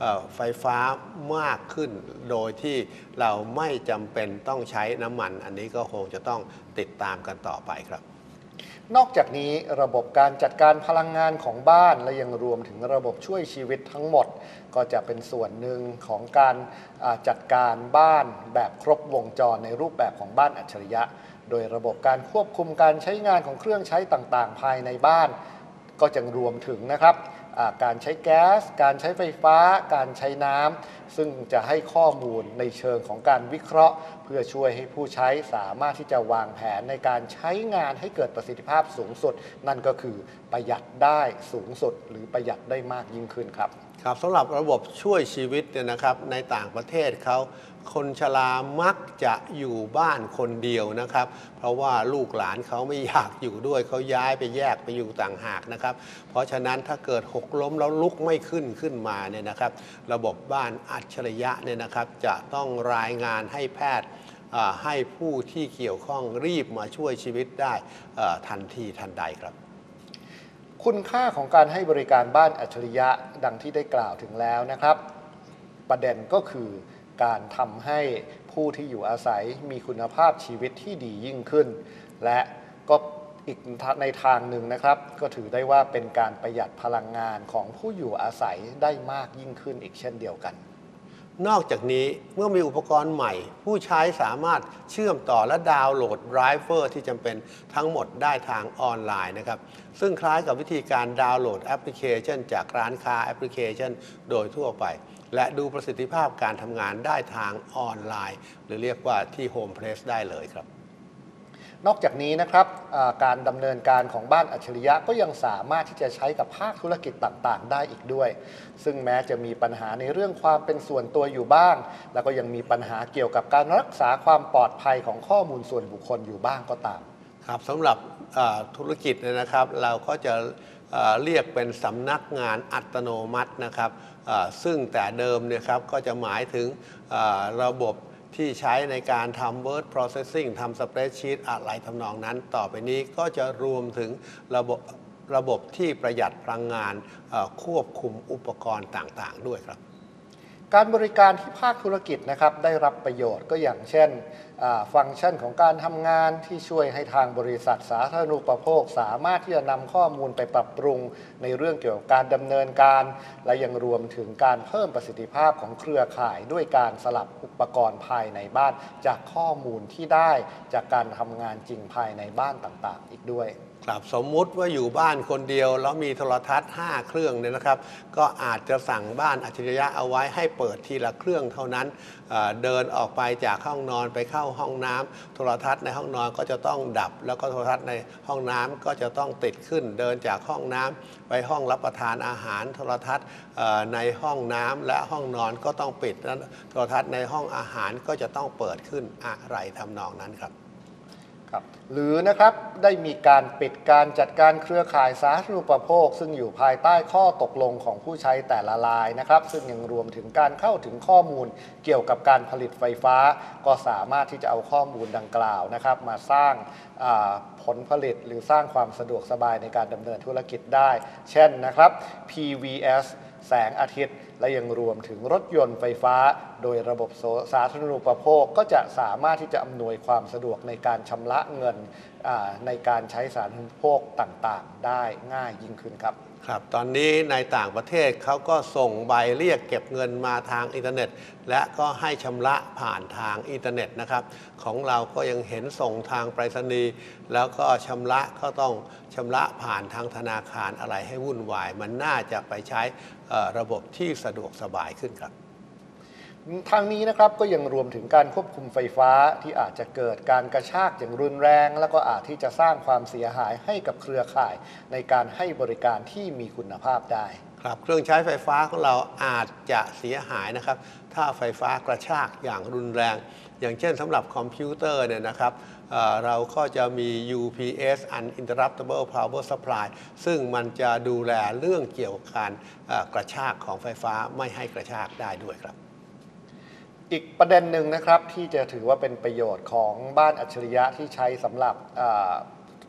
ไฟฟ้ามากขึ้นโดยที่เราไม่จำเป็นต้องใช้น้ำมันอันนี้ก็คงจะต้องติดตามกันต่อไปครับนอกจากนี้ระบบการจัดการพลังงานของบ้านและยังรวมถึงระบบช่วยชีวิตทั้งหมดก็จะเป็นส่วนหนึ่งของการจัดการบ้านแบบครบวงจรในรูปแบบของบ้านอัจฉริยะโดยระบบการควบคุมการใช้งานของเครื่องใช้ต่างๆภายในบ้านก็จะรวมถึงนะครับการใช้แก๊สการใช้ไฟฟ้าการใช้น้ำซึ่งจะให้ข้อมูลในเชิงของการวิเคราะห์เพื่อช่วยให้ผู้ใช้สามารถที่จะวางแผนในการใช้งานให้เกิดประสิทธิภาพสูงสุดนั่นก็คือประหยัดได้สูงสุดหรือประหยัดได้มากยิ่งขึ้นครับครับสำหรับระบบช่วยชีวิตเนี่ยนะครับในต่างประเทศเขาคนชรามักจะอยู่บ้านคนเดียวนะครับเพราะว่าลูกหลานเขาไม่อยากอยู่ด้วยเขาย้ายไปแยกไปอยู่ต่างหากนะครับเพราะฉะนั้นถ้าเกิดหกล้มแล้วลุกไม่ขึ้นขึ้นมาเนี่ยนะครับระบบบ้านอัจฉริยะเนี่ยนะครับจะต้องรายงานให้แพทย์ให้ผู้ที่เกี่ยวข้องรีบมาช่วยชีวิตได้ทันทีทันใดครับคุณค่าของการให้บริการบ้านอัจฉริยะดังที่ได้กล่าวถึงแล้วนะครับประเด็นก็คือการทำให้ผู้ที่อยู่อาศัยมีคุณภาพชีวิตที่ดียิ่งขึ้นและก็อีกในทางหนึ่งนะครับก็ถือได้ว่าเป็นการประหยัดพลังงานของผู้อยู่อาศัยได้มากยิ่งขึ้นอีกเช่นเดียวกันนอกจากนี้เมื่อมีอุปกรณ์ใหม่ผู้ใช้สามารถเชื่อมต่อและดาวน์โหลดไดรเวอร์ที่จำเป็นทั้งหมดได้ทางออนไลน์นะครับซึ่งคล้ายกับวิธีการดาวน์โหลดแอปพลิเคชันจากร้านค้าแอปพลิเคชันโดยทั่วไปและดูประสิทธิภาพการทำงานได้ทางออนไลน์หรือเรียกว่าที่โฮมเพลสได้เลยครับนอกจากนี้นะครับการดำเนินการของบ้านอัจฉริยะก็ยังสามารถที่จะใช้กับภาคธุรกิจต่างๆได้อีกด้วยซึ่งแม้จะมีปัญหาในเรื่องความเป็นส่วนตัวอยู่บ้างแล้วก็ยังมีปัญหาเกี่ยวกับการรักษาความปลอดภัยของข้อมูลส่วนบุคคลอยู่บ้างก็ตามครับสำหรับธุรกิจนะครับเราก็จะเรียกเป็นสำนักงานอัตโนมัตินะครับซึ่งแต่เดิมเนี่ยครับก็จะหมายถึงระบบที่ใช้ในการทำ word processing ทำ spreadsheet อะไรทำนองนั้นต่อไปนี้ก็จะรวมถึงระบบระบบที่ประหยัดพลังงานควบคุมอุปกรณ์ต่างๆด้วยครับการบริการที่ภาคธุรกิจนะครับได้รับประโยชน์ก็อย่างเช่นฟังก์ชันของการทำงานที่ช่วยให้ทางบริษัทสาธารณูปโภคสามารถที่จะนำข้อมูลไปปรับปรุงในเรื่องเกี่ยวกับการดำเนินการและยังรวมถึงการเพิ่มประสิทธิภาพของเครือข่ายด้วยการสลับอุปกรณ์ภายในบ้านจากข้อมูลที่ได้จากการทำงานจริงภายในบ้านต่างๆอีกด้วยครับสมมุติว่าอยู่บ้านคนเดียวแล้วมีโทรทัศน์ห้าเครื่องเนี่ยนะครับก็อาจจะสั่งบ้านอัจฉริยะเอาไว้ให้เปิดทีละเครื่องเท่านั้นเ, เดินออกไปจากห้องนอนไปเข้าห้องน้ำโทรทัศน์ในห้องนอนก็จะต้องดับแล้วก็โทรทัศน์ในห้องน้ำก็จะต้องติดขึ้นเดินจากห้องน้ำไปห้องรับประทานอาหารโทรทัศน์ในห้องน้ำและห้องนอนก็ต้องปิดแล้วโทรทัศน์ในห้องอาหารก็จะต้องเปิดขึ้นอะไรทำนองนั้นครับหรือนะครับได้มีการปิดการจัดการเครือข่ายสาธารณูปโภคซึ่งอยู่ภายใต้ข้อตกลงของผู้ใช้แต่ละรายนะครับซึ่งยังรวมถึงการเข้าถึงข้อมูลเกี่ยวกับการผลิตไฟฟ้าก็สามารถที่จะเอาข้อมูลดังกล่าวนะครับมาสร้างผลผลิตหรือสร้างความสะดวกสบายในการดำเนินธุรกิจได้เช่นนะครับ พี วี เอส แสงอาทิตย์และยังรวมถึงรถยนต์ไฟฟ้าโดยระบบสาธารณูปโภคก็จะสามารถที่จะอำนวยความสะดวกในการชำระเงินในการใช้สาธารณูปโภคต่างๆได้ง่ายยิ่งขึ้นครับครับตอนนี้ในต่างประเทศเขาก็ส่งใบเรียกเก็บเงินมาทางอินเทอร์เน็ตและก็ให้ชำระผ่านทางอินเทอร์เน็ตนะครับของเราก็ยังเห็นส่งทางไปรษณีย์แล้วก็ชำระก็ต้องชำระผ่านทางธนาคารอะไรให้วุ่นวายมันน่าจะไปใช้ระบบที่สะดวกสบายขึ้นครับทางนี้นะครับก็ยังรวมถึงการควบคุมไฟฟ้าที่อาจจะเกิดการกระชากอย่างรุนแรงแล้วก็อาจที่จะสร้างความเสียหายให้กับเครือข่ายในการให้บริการที่มีคุณภาพได้ครับเครื่องใช้ไฟฟ้าของเราอาจจะเสียหายนะครับถ้าไฟฟ้ากระชากอย่างรุนแรงอย่างเช่นสำหรับคอมพิวเตอร์เนี่ยนะครับเเราก็จะมี ยู พี เอส Uninterruptible Power Supply ซึ่งมันจะดูแลเรื่องเกี่ยวกับการกระชากของไฟฟ้าไม่ให้กระชากได้ด้วยครับอีกประเด็นหนึ่งนะครับที่จะถือว่าเป็นประโยชน์ของบ้านอัจฉริยะที่ใช้สำหรับ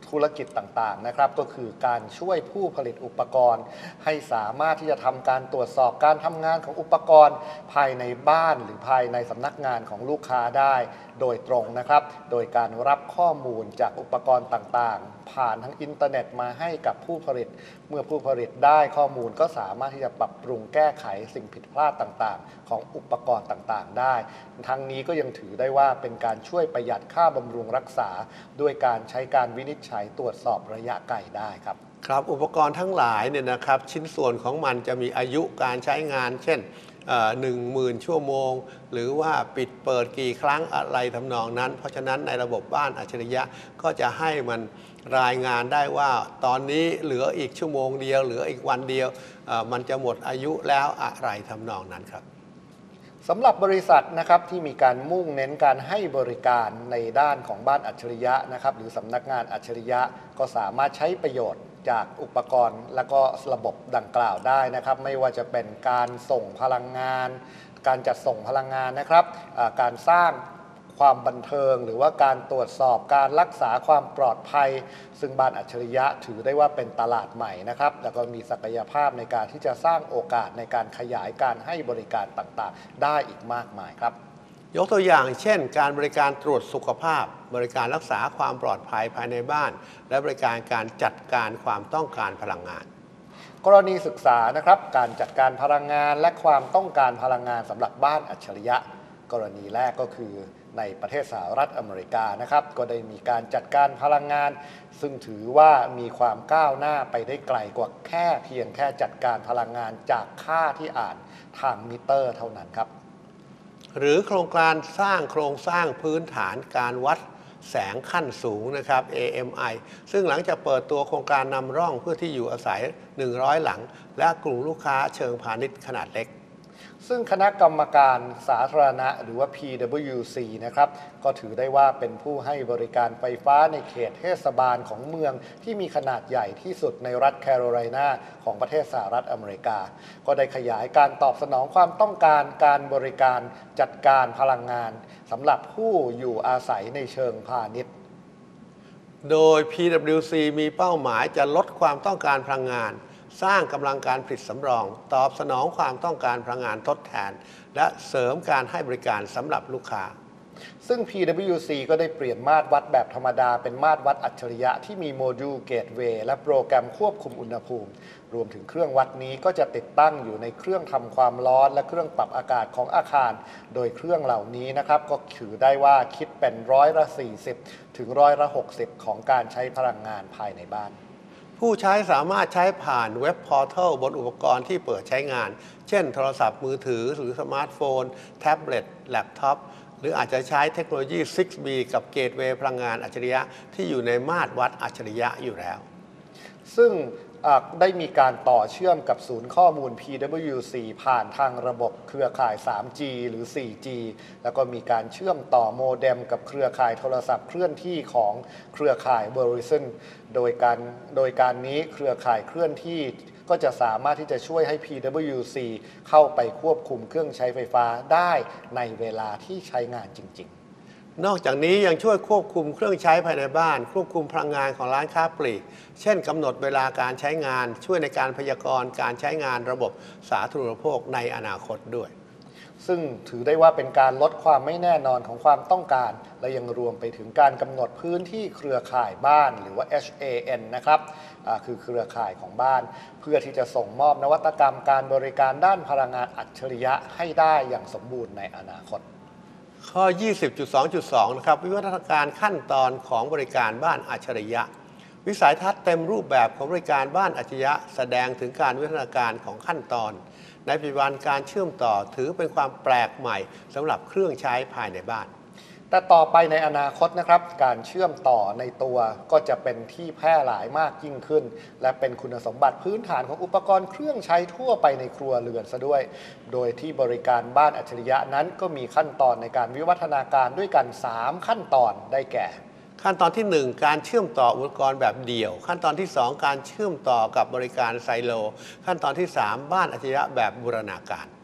ธุรกิจต่างๆนะครับก็คือการช่วยผู้ผลิตอุปกรณ์ให้สามารถที่จะทำการตรวจสอบการทำงานของอุปกรณ์ภายในบ้านหรือภายในสำนักงานของลูกค้าได้โดยตรงนะครับโดยการรับข้อมูลจากอุปกรณ์ต่างๆผ่านทั้งอินเทอร์เน็ตมาให้กับผู้ผลิตเมื่อผู้ผลิตได้ข้อมูลก็สามารถที่จะปรับปรุงแก้ไขสิ่งผิดพลาดต่างๆของอุปกรณ์ต่างๆได้ทั้งนี้ก็ยังถือได้ว่าเป็นการช่วยประหยัดค่าบำรุงรักษาด้วยการใช้การวินิจฉัยตรวจสอบระยะไกลได้ครับครับอุปกรณ์ทั้งหลายเนี่ยนะครับชิ้นส่วนของมันจะมีอายุการใช้งานเช่นหนึ่งหมื่นชั่วโมงหรือว่าปิดเปิดกี่ครั้งอะไรทำนองนั้นเพราะฉะนั้นในระบบบ้านอัจฉริยะก็จะให้มันรายงานได้ว่าตอนนี้เหลืออีกชั่วโมงเดียวเหลืออีกวันเดียวมันจะหมดอายุแล้วอะไรทำนองนั้นครับสำหรับบริษัทนะครับที่มีการมุ่งเน้นการให้บริการในด้านของบ้านอัจฉริยะนะครับหรือสำนักงานอัจฉริยะก็สามารถใช้ประโยชน์จากอุปกรณ์และก็ระบบดังกล่าวได้นะครับไม่ว่าจะเป็นการส่งพลังงานการจัดส่งพลังงานนะครับการสร้างความบันเทิงหรือว่าการตรวจสอบการรักษาความปลอดภัยซึ่งบ้านอัจฉริยะถือได้ว่าเป็นตลาดใหม่นะครับแล้วก็มีศักยภาพในการที่จะสร้างโอกาสในการขยายการให้บริการต่างๆได้อีกมากมายครับยกตัวอย่างเช่นการบริการตรวจสุขภาพบริการรักษาความปลอดภัยภายในบ้านและบริการการจัดการความต้องการพลังงานกรณีศึกษานะครับการจัดการพลังงานและความต้องการพลังงานสำหรับบ้านอัจฉริยะกรณีแรกก็คือในประเทศสหรัฐอเมริกานะครับก็ได้มีการจัดการพลังงานซึ่งถือว่ามีความก้าวหน้าไปได้ไกลกว่าแค่เพียงแค่จัดการพลังงานจากค่าที่อ่านทางมิเตอร์เท่านั้นครับหรือโครงการสร้างโครงสร้างพื้นฐานการวัดแสงขั้นสูงนะครับ เอ เอ็ม ไอ ซึ่งหลังจากเปิดตัวโครงการนำร่องเพื่อที่อยู่อาศัยหนึ่งร้อยหลังและกลุ่มลูกค้าเชิงพาณิชย์ขนาดเล็กซึ่งคณะกรรมการสาธารณะหรือว่า พี ดับเบิลยู ซี นะครับก็ถือได้ว่าเป็นผู้ให้บริการไฟฟ้าในเขตเทศบาลของเมืองที่มีขนาดใหญ่ที่สุดในรัฐแคโรไลนาของประเทศสหรัฐอเมริกาก็ได้ขยายการตอบสนองความต้องการการบริการจัดการพลังงานสำหรับผู้อยู่อาศัยในเชิงพาณิชย์โดย พี ดับเบิลยู ซี มีเป้าหมายจะลดความต้องการพลังงานสร้างกำลังการผลิตสำรองตอบสนองความต้องการพลังงานทดแทนและเสริมการให้บริการสำหรับลูกค้าซึ่ง พี ดับเบิลยู ซี ก็ได้เปลี่ยนมาตรวัดแบบธรรมดาเป็นมาตรวัดอัจฉริยะที่มีโมดูลเกตเวย์และโปรแกรมควบคุมอุณหภูมิรวมถึงเครื่องวัดนี้ก็จะติดตั้งอยู่ในเครื่องทำความร้อนและเครื่องปรับอากาศของอาคารโดยเครื่องเหล่านี้นะครับก็ถือได้ว่าคิดเป็นร้อยละสี่สิบถึงร้อยละหกสิบของการใช้พลังงานภายในบ้านผู้ใช้สามารถใช้ผ่านเว็บพอร์ทัลบนอุปกรณ์ที่เปิดใช้งานเช่นโทรศัพท์มือถือหรือสมาร์ทโฟนแท็บเล็ตแล็ปท็อปหรืออาจจะใช้เทคโนโลยี ซิกซ์ บี กับเกตเวย์พลังงานอัจฉริยะที่อยู่ในมาตรวัดอัจฉริยะอยู่แล้วซึ่งได้มีการต่อเชื่อมกับศูนย์ข้อมูล พี ดับเบิลยู ซี ผ่านทางระบบเครือข่าย ทรี จี หรือ โฟร์จี แล้วก็มีการเชื่อมต่อโมเด็มกับเครือข่ายโทรศัพท์เคลื่อนที่ของเครือข่าย Verizon โดยการโดยการนี้เครือข่ายเคลื่อนที่ก็จะสามารถที่จะช่วยให้ พี ดับเบิลยู ซี เข้าไปควบคุมเครื่องใช้ไฟฟ้าได้ในเวลาที่ใช้งานจริงๆนอกจากนี้ยังช่วยควบคุมเครื่องใช้ภายในบ้านควบคุมพลังงานของร้านค้าปลีกเช่นกำหนดเวลาการใช้งานช่วยในการพยากรณ์การใช้งานระบบสาธารณูปโภคในอนาคตด้วยซึ่งถือได้ว่าเป็นการลดความไม่แน่นอนของความต้องการและยังรวมไปถึงการกำหนดพื้นที่เครือข่ายบ้านหรือว่า เอช เอ เอ็น นะครับคือเครือข่ายของบ้านเพื่อที่จะส่งมอบนวัตกรรมการบริการด้านพลังงานอัจฉริยะให้ได้อย่างสมบูรณ์ในอนาคตข้อ ยี่สิบจุดสองจุดสอง นะครับวิวัฒนาการขั้นตอนของบริการบ้านอัจฉริยะวิสัยทัศน์เต็มรูปแบบของบริการบ้านอัจฉริยะแสดงถึงการวิวัฒนาการของขั้นตอนในปัจจุบันการเชื่อมต่อถือเป็นความแปลกใหม่สำหรับเครื่องใช้ภายในบ้านแต่ต่อไปในอนาคตนะครับการเชื่อมต่อในตัวก็จะเป็นที่แพร่หลายมากยิ่งขึ้นและเป็นคุณสมบัติพื้นฐานของอุปกรณ์เครื่องใช้ทั่วไปในครัวเรือนซะด้วยโดยที่บริการบ้านอัจฉริยะนั้นก็มีขั้นตอนในการวิวัฒนาการด้วยกันสามขั้นตอนได้แก่ขั้นตอนที่หนึ่งการเชื่อมต่ออุปกรณ์แบบเดี่ยวขั้นตอนที่สองการเชื่อมต่อกับบริการไซโลขั้นตอนที่สามบ้านอัจฉริยะแบบบูรณาการ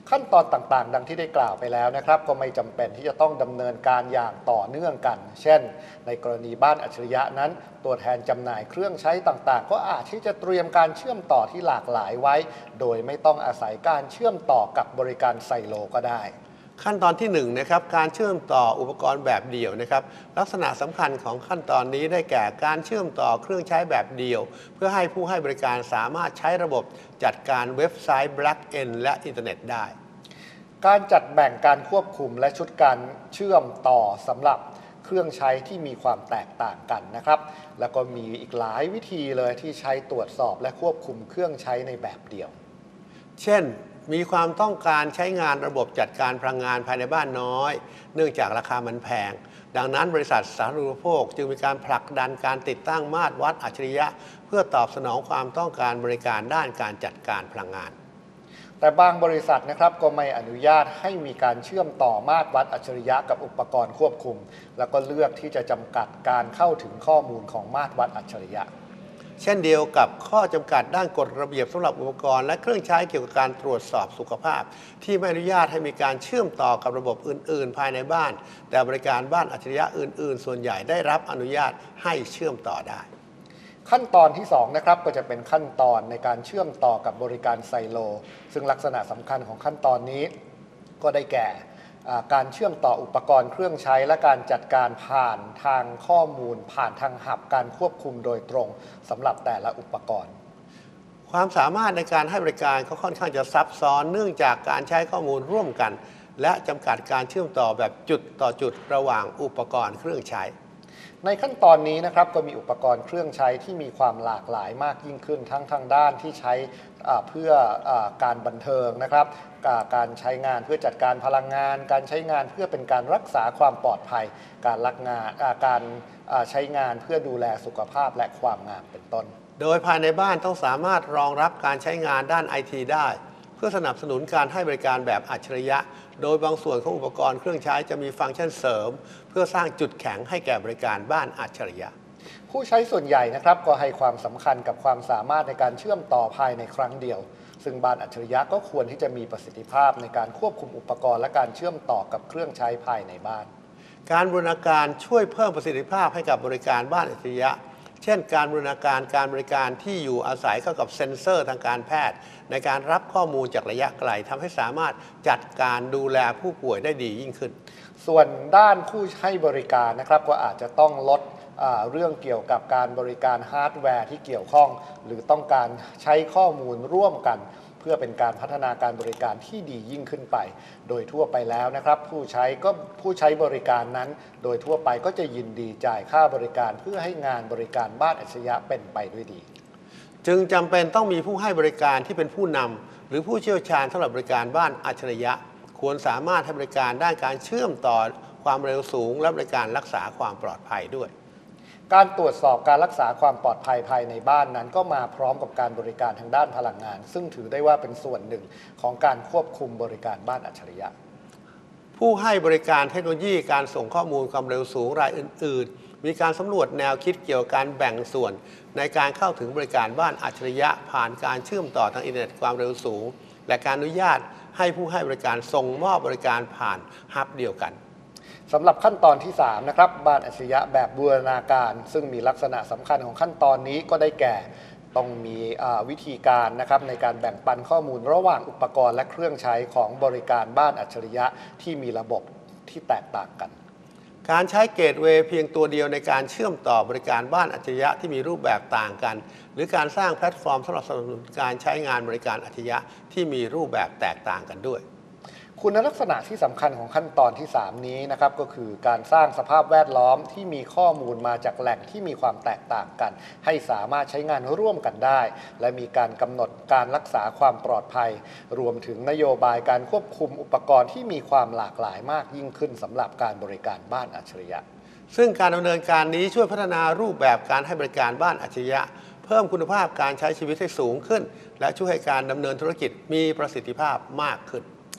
ขั้นตอนต่างๆดังที่ได้กล่าวไปแล้วนะครับก็ไม่จำเป็นที่จะต้องดำเนินการอย่างต่อเนื่องกันเช่นในกรณีบ้านอัจฉริยะนั้นตัวแทนจำหน่ายเครื่องใช้ต่างๆก็อาจที่จะเตรียมการเชื่อมต่อที่หลากหลายไว้โดยไม่ต้องอาศัยการเชื่อมต่อกับบริการไซโลก็ได้ขั้นตอนที่หนึ่งนะครับการเชื่อมต่ออุปกรณ์แบบเดี่ยวนะครับลักษณะสำคัญของขั้นตอนนี้ได้แก่การเชื่อมต่อเครื่องใช้แบบเดี่ยวเพื่อให้ผู้ให้บริการสามารถใช้ระบบจัดการเว็บไซต์ Back-end และอินเทอร์เน็ตได้การจัดแบ่งการควบคุมและชุดการเชื่อมต่อสำหรับเครื่องใช้ที่มีความแตกต่างกันนะครับแล้วก็มีอีกหลายวิธีเลยที่ใช้ตรวจสอบและควบคุมเครื่องใช้ในแบบเดี่ยวเช่นมีความต้องการใช้งานระบบจัดการพลังงานภายในบ้านน้อยเนื่องจากราคามันแพงดังนั้นบริษัทสาธารณูปโภคจึงมีการผลักดันการติดตั้งมาตรวัดอัจฉริยะเพื่อตอบสนองความต้องการบริการด้านการจัดการพลังงานแต่บางบริษัทนะครับก็ไม่อนุญาตให้มีการเชื่อมต่อมาตรวัดอัจฉริยะกับอุปกรณ์ควบคุมแล้วก็เลือกที่จะจำกัดการเข้าถึงข้อมูลของมาตรวัดอัจฉริยะเช่นเดียวกับข้อจำกัดด้านกฎระเบียบสำหรับอุปกรณ์และเครื่องใช้เกี่ยวกับการตรวจสอบสุขภาพที่ไม่อนุญาตให้มีการเชื่อมต่อกับระบบอื่นๆภายในบ้านแต่บริการบ้านอัจฉริยะอื่นๆส่วนใหญ่ได้รับอนุญาตให้เชื่อมต่อได้ขั้นตอนที่สองนะครับก็จะเป็นขั้นตอนในการเชื่อมต่อกับบริการไซโลซึ่งลักษณะสำคัญของขั้นตอนนี้ก็ได้แก่การเชื่อมต่ออุปกรณ์เครื่องใช้และการจัดการผ่านทางข้อมูลผ่านทางหับการควบคุมโดยตรงสำหรับแต่ละอุปกรณ์ความสามารถในการให้บริการเขาค่อนข้างจะซับซ้อนเนื่องจากการใช้ข้อมูลร่วมกันและจำกัดการเชื่อมต่อแบบจุดต่อจุดระหว่างอุปกรณ์เครื่องใช้ในขั้นตอนนี้นะครับก็มีอุปกรณ์เครื่องใช้ที่มีความหลากหลายมากยิ่งขึ้นทั้งทางด้านที่ใช้เพื่อการบันเทิงนะครับการใช้งานเพื่อจัดการพลังงานการใช้งานเพื่อเป็นการรักษาความปลอดภัยการรักงานการใช้งานเพื่อดูแลสุขภาพและความงามเป็นต้นโดยภายในบ้านต้องสามารถรองรับการใช้งานด้าน ไอ ที ได้เพื่อสนับสนุนการให้บริการแบบอัจฉริยะโดยบางส่วนของอุปกรณ์เครื่องใช้จะมีฟังก์ชันเสริมเพื่อสร้างจุดแข็งให้แก่บริการบ้านอัจฉริยะผู้ใช้ส่วนใหญ่นะครับก็ให้ความสำคัญกับความสามารถในการเชื่อมต่อภายในครั้งเดียวซึ่งบ้านอัจฉริยะก็ควรที่จะมีประสิทธิภาพในการควบคุมอุปกรณ์และการเชื่อมต่อกับเครื่องใช้ภายในบ้านการบูรณาการช่วยเพิ่มประสิทธิภาพให้กับบริการบ้านอัจฉริยะเช่นการบูรณาการการบริการที่อยู่อาศัยเข้ากับเซ็นเซอร์ทางการแพทย์ในการรับข้อมูลจากระยะไกลทำให้สามารถจัดการดูแลผู้ป่วยได้ดียิ่งขึ้นส่วนด้านผู้ให้บริการนะครับก็อาจจะต้องลดเรื่องเกี่ยวกับการบริการฮาร์ดแวร์ที่เกี่ยวข้องหรือต้องการใช้ข้อมูลร่วมกันเพื่อเป็นการพัฒนาการบริการที่ดียิ่งขึ้นไปโดยทั่วไปแล้วนะครับผู้ใช้ก็ผู้ใช้บริการนั้นโดยทั่วไปก็จะยินดีจ่ายค่าบริการเพื่อให้งานบริการบ้านอัจฉริยะเป็นไปด้วยดีจึงจำเป็นต้องมีผู้ให้บริการที่เป็นผู้นำหรือผู้เชี่ยวชาญสำหรับบริการบ้านอัจฉริยะควรสามารถให้บริการด้านการเชื่อมต่อความเร็วสูงและบริการรักษาความปลอดภัยด้วยการตรวจสอบการรักษาความปลอดภัยภายในบ้านนั้นก็มาพร้อมกับการบริการทางด้านพลังงานซึ่งถือได้ว่าเป็นส่วนหนึ่งของการควบคุมบริการบ้านอัจฉริยะผู้ให้บริการเทคโนโลยีการส่งข้อมูลความเร็วสูงรายอื่นๆมีการสำรวจแนวคิดเกี่ยวกับการแบ่งส่วนในการเข้าถึงบริการบ้านอัจฉริยะผ่านการเชื่อมต่อทางอินเทอร์เน็ตความเร็วสูงและการอนุญาตให้ผู้ให้บริการส่งมอบบริการผ่านฮับเดียวกันสำหรับขั้นตอนที่สามนะครับบ้านอัจฉริยะแบบบูรณาการซึ่งมีลักษณะสำคัญของขั้นตอนนี้ก็ได้แก่ต้องมีวิธีการนะครับในการแบ่งปันข้อมูลระหว่างอุปกรณ์และเครื่องใช้ของบริการบ้านอัจฉริยะที่มีระบบที่แตกต่างกันการใช้เกตเวย์เพียงตัวเดียวในการเชื่อมต่อบริการบ้านอัจฉริยะที่มีรูปแบบต่างกันหรือการสร้างแพลตฟอร์มสำหรับสนับสนุนการใช้งานบริการอัจฉริยะที่มีรูปแบบแตกต่างกันด้วยคุณลักษณะที่สำคัญของขั้นตอนที่สามนี้นะครับก็คือการสร้างสภาพแวดล้อมที่มีข้อมูลมาจากแหล่งที่มีความแตกต่างกันให้สามารถใช้งานร่วมกันได้และมีการกำหนดการรักษาความปลอดภัยรวมถึงนโยบายการควบคุมอุปกรณ์ที่มีความหลากหลายมากยิ่งขึ้นสำหรับการบริการบ้านอัจฉริยะซึ่งการดำเนินการนี้ช่วยพัฒนารูปแบบการให้บริการบ้านอัจฉริยะเพิ่มคุณภาพการใช้ชีวิตให้สูงขึ้นและช่วยให้การดำเนินธุรกิจมีประสิทธิภาพมากขึ้น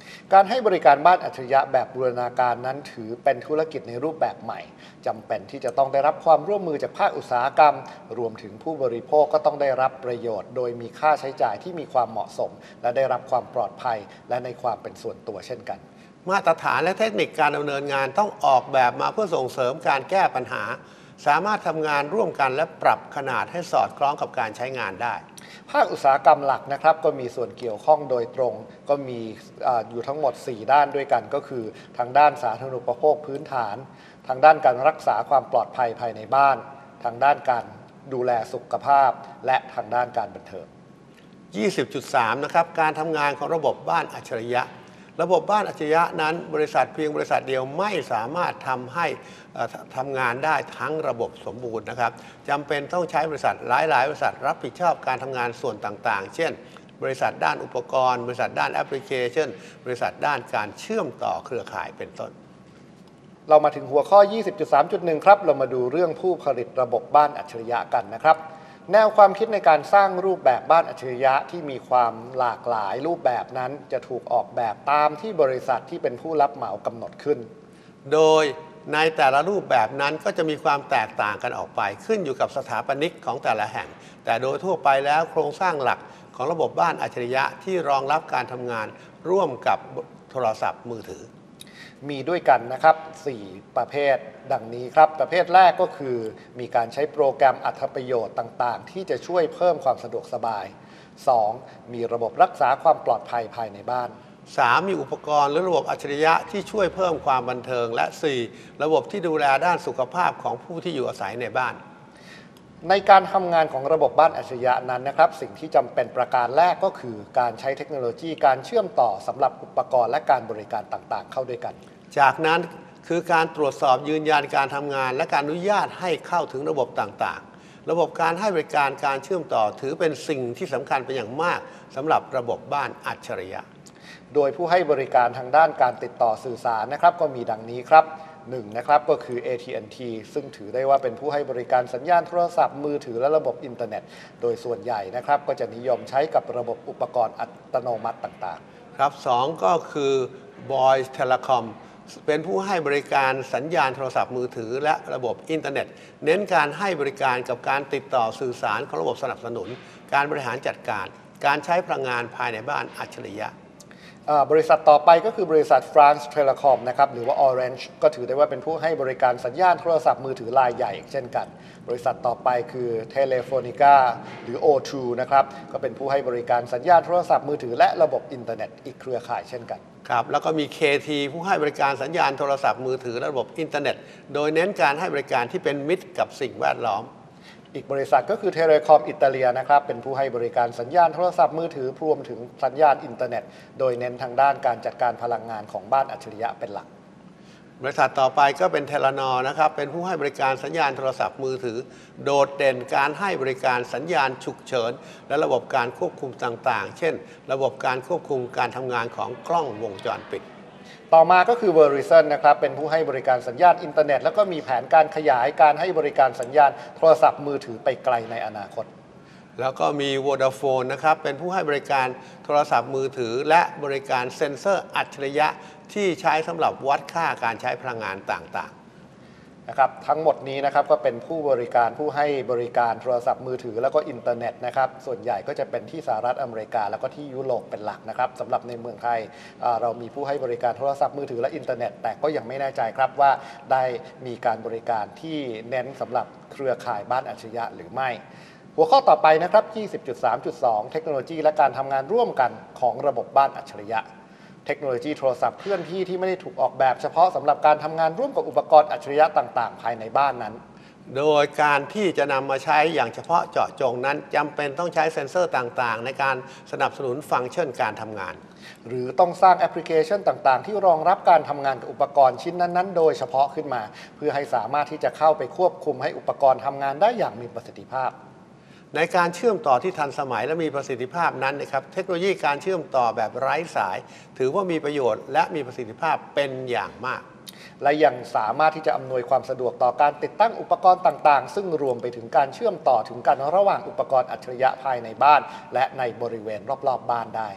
การให้บริการบ้านอัจฉริยะแบบบูรณาการนั้นถือเป็นธุรกิจในรูปแบบใหม่จำเป็นที่จะต้องได้รับความร่วมมือจากภาคอุตสาหกรรมรวมถึงผู้บริโภคก็ต้องได้รับประโยชน์โดยมีค่าใช้จ่ายที่มีความเหมาะสมและได้รับความปลอดภัยและในความเป็นส่วนตัวเช่นกันมาตรฐานและเทคนิคการดำเนินงานต้องออกแบบมาเพื่อส่งเสริมการแก้ปัญหาสามารถทำงานร่วมกันและปรับขนาดให้สอดคล้องกับการใช้งานได้ภาคอุตสาหกรรมหลักนะครับก็มีส่วนเกี่ยวข้องโดยตรงก็มีออยู่ทั้งหมดสี่ด้านด้วยกันก็คือทางด้านสาธารณูปโภคพื้นฐานทางด้านการรักษาความปลอดภัยภายในบ้านทางด้านการดูแลสุขภาพและทางด้านการบันเทิงยี่สิบจุดสาม นะครับการทำงานของระบบบ้านอัจฉริยะระบบบ้านอัจฉริยะนั้นบริษัทเพียงบริษัทเดียวไม่สามารถทำให้ทำงานได้ทั้งระบบสมบูรณ์นะครับจำเป็นต้องใช้บริษัทหลายๆบริษัทรับผิดชอบการทำงานส่วนต่างๆเช่นบริษัทด้านอุปกรณ์บริษัทด้านแอปพลิเคชันบริษัทด้านการเชื่อมต่อเครือข่ายเป็นต้นเรามาถึงหัวข้อ ยี่สิบจุดสามจุดหนึ่ง ครับเรามาดูเรื่องผู้ผลิตระบบบ้านอัจฉริยะกันนะครับแนวความคิดในการสร้างรูปแบบบ้านอัจฉริยะที่มีความหลากหลายรูปแบบนั้นจะถูกออกแบบตามที่บริษัทที่เป็นผู้รับเหมากำหนดขึ้นโดยในแต่ละรูปแบบนั้นก็จะมีความแตกต่างกันออกไปขึ้นอยู่กับสถาปนิกของแต่ละแห่งแต่โดยทั่วไปแล้วโครงสร้างหลักของระบบบ้านอัจฉริยะที่รองรับการทำงานร่วมกับโทรศัพท์มือถือมีด้วยกันนะครับสี่ประเภทดังนี้ครับประเภทแรกก็คือมีการใช้โปรแกรมอรรถประโยชน์ต่างๆที่จะช่วยเพิ่มความสะดวกสบาย สอง มีระบบรักษาความปลอดภัยภายในบ้านสาม มีอุปกรณ์หรือระบบอัจฉริยะที่ช่วยเพิ่มความบันเทิงและ สี่ ระบบที่ดูแลด้านสุขภาพของผู้ที่อยู่อาศัยในบ้านในการทำงานของระบบบ้านอัจฉริยะนั้นนะครับสิ่งที่จำเป็นประการแรกก็คือการใช้เทคโนโลยีการเชื่อมต่อสำหรับอุปกรณ์และการบริการต่างๆเข้าด้วยกันจากนั้นคือการตรวจสอบยืนยันการทำงานและการอนุญาตให้เข้าถึงระบบต่างๆระบบการให้บริการการเชื่อมต่อถือเป็นสิ่งที่สำคัญเป็นอย่างมากสำหรับระบบบ้านอัจฉริยะโดยผู้ให้บริการทางด้านการติดต่อสื่อสารนะครับก็มีดังนี้ครับหนึ่งนะครับก็คือ เอ ที แอนด์ ที ซึ่งถือได้ว่าเป็นผู้ให้บริการสัญญาณโทรศัพท์มือถือและระบบอินเทอร์เน็ตโดยส่วนใหญ่นะครับก็จะนิยมใช้กับระบบอุปกรณ์อัตโนมัติต่างๆครับสองก็คือ Voice Telecom เป็นผู้ให้บริการสัญญาณโทรศัพท์มือถือและระบบอินเทอร์เน็ตเน้นการให้บริการกับการติดต่อสื่อสารของระบบสนับสนุนการบริหารจัดการการใช้พลังงานภายในบ้านอัจฉริยะบริษัทต่อไปก็คือบริษัท France Telecom นะครับหรือว่า Orange ก็ถือได้ว่าเป็นผู้ให้บริการสัญญาณโทรศัพท์มือถือรายใหญ่เช่นกันบริษัทต่อไปคือ Telefonica หรือ โอ ทู นะครับก็เป็นผู้ให้บริการสัญญาณโทรศัพท์มือถือและระบบอินเทอร์เน็ตอีกเครือข่ายเช่นกันครับแล้วก็มี เค ที ผู้ให้บริการสัญญาณโทรศัพท์มือถือและระบบอินเทอร์เน็ตโดยเน้นการให้บริการที่เป็นมิตรกับสิ่งแวดล้อมอีกบริษัทก็คือเทเลคอมอิตาเลียนะครับเป็นผู้ให้บริการสัญญาณโทรศัพท์มือถือรวมถึงสัญญาณอินเทอร์เน็ตโดยเน้นทางด้านการจัดการพลังงานของบ้านอัจฉริยะเป็นหลักบริษัทต่อไปก็เป็นเทเลนอร์นะครับเป็นผู้ให้บริการสัญญาณโทรศัพท์มือถือโดดเด่นการให้บริการสัญญาณฉุกเฉินและระบบการควบคุมต่างๆเช่นระบบการควบคุมการทำงานของกล้องวงจรปิดต่อมาก็คือ Verizon นะครับเป็นผู้ให้บริการสัญญาณอินเทอร์เน็ตแล้วก็มีแผนการขยายการให้บริการสัญญาณโทรศัพท์มือถือไปไกลในอนาคตแล้วก็มี Vodafone นะครับเป็นผู้ให้บริการโทรศัพท์มือถือและบริการเซ็นเซอร์อัจฉริยะที่ใช้สำหรับวัดค่าการใช้พลังงานต่างๆนะครับทั้งหมดนี้นะครับก็เป็นผู้บริการผู้ให้บริการโทรศัพท์มือถือแล้วก็อินเทอร์เน็ตนะครับส่วนใหญ่ก็จะเป็นที่สหรัฐอเมริกาแล้วก็ที่ยุโรปเป็นหลักนะครับสำหรับในเมืองไทยเรามีผู้ให้บริการโทรศัพท์มือถือและอินเทอร์เน็ตแต่ก็ยังไม่แน่ใจครับว่าได้มีการบริการที่เน้นสำหรับเครือข่ายบ้านอัจฉริยะหรือไม่หัวข้อต่อไปนะครับ ยี่สิบจุดสามจุดสอง เทคโนโลยีและการทำงานร่วมกันของระบบบ้านอัจฉริยะเทคโนโลยีโทรศัพท์เคลื่อนที่ที่ไม่ได้ถูกออกแบบเฉพาะสำหรับการทำงานร่วมกับอุปกรณ์อัจฉริยะต่างๆภายในบ้านนั้นโดยการที่จะนำมาใช้อย่างเฉพาะเจาะจงนั้นจำเป็นต้องใช้เซ็นเซอร์ต่างๆในการสนับสนุนฟังก์ชันการทำงานหรือต้องสร้างแอปพลิเคชันต่างๆที่รองรับการทำงานกับอุปกรณ์ชิ้นนั้นๆโดยเฉพาะขึ้นมาเพื่อให้สามารถที่จะเข้าไปควบคุมให้อุปกรณ์ทำงานได้อย่างมีประสิทธิภาพในการเชื่อมต่อที่ทันสมัยและมีประสิทธิภาพนั้นนะครับเทคโนโลยีการเชื่อมต่อแบบไร้สายถือว่ามีประโยชน์และมีประสิทธิภาพเป็นอย่างมากและยังสามารถที่จะอำนวยความสะดวกต่อการติดตั้งอุปกรณ์ต่างๆซึ่งรวมไปถึงการเชื่อมต่อถึงกันระหว่างอุปกรณ์อัจฉริยะภายในบ้านและในบริเวณรอบๆบ้านได้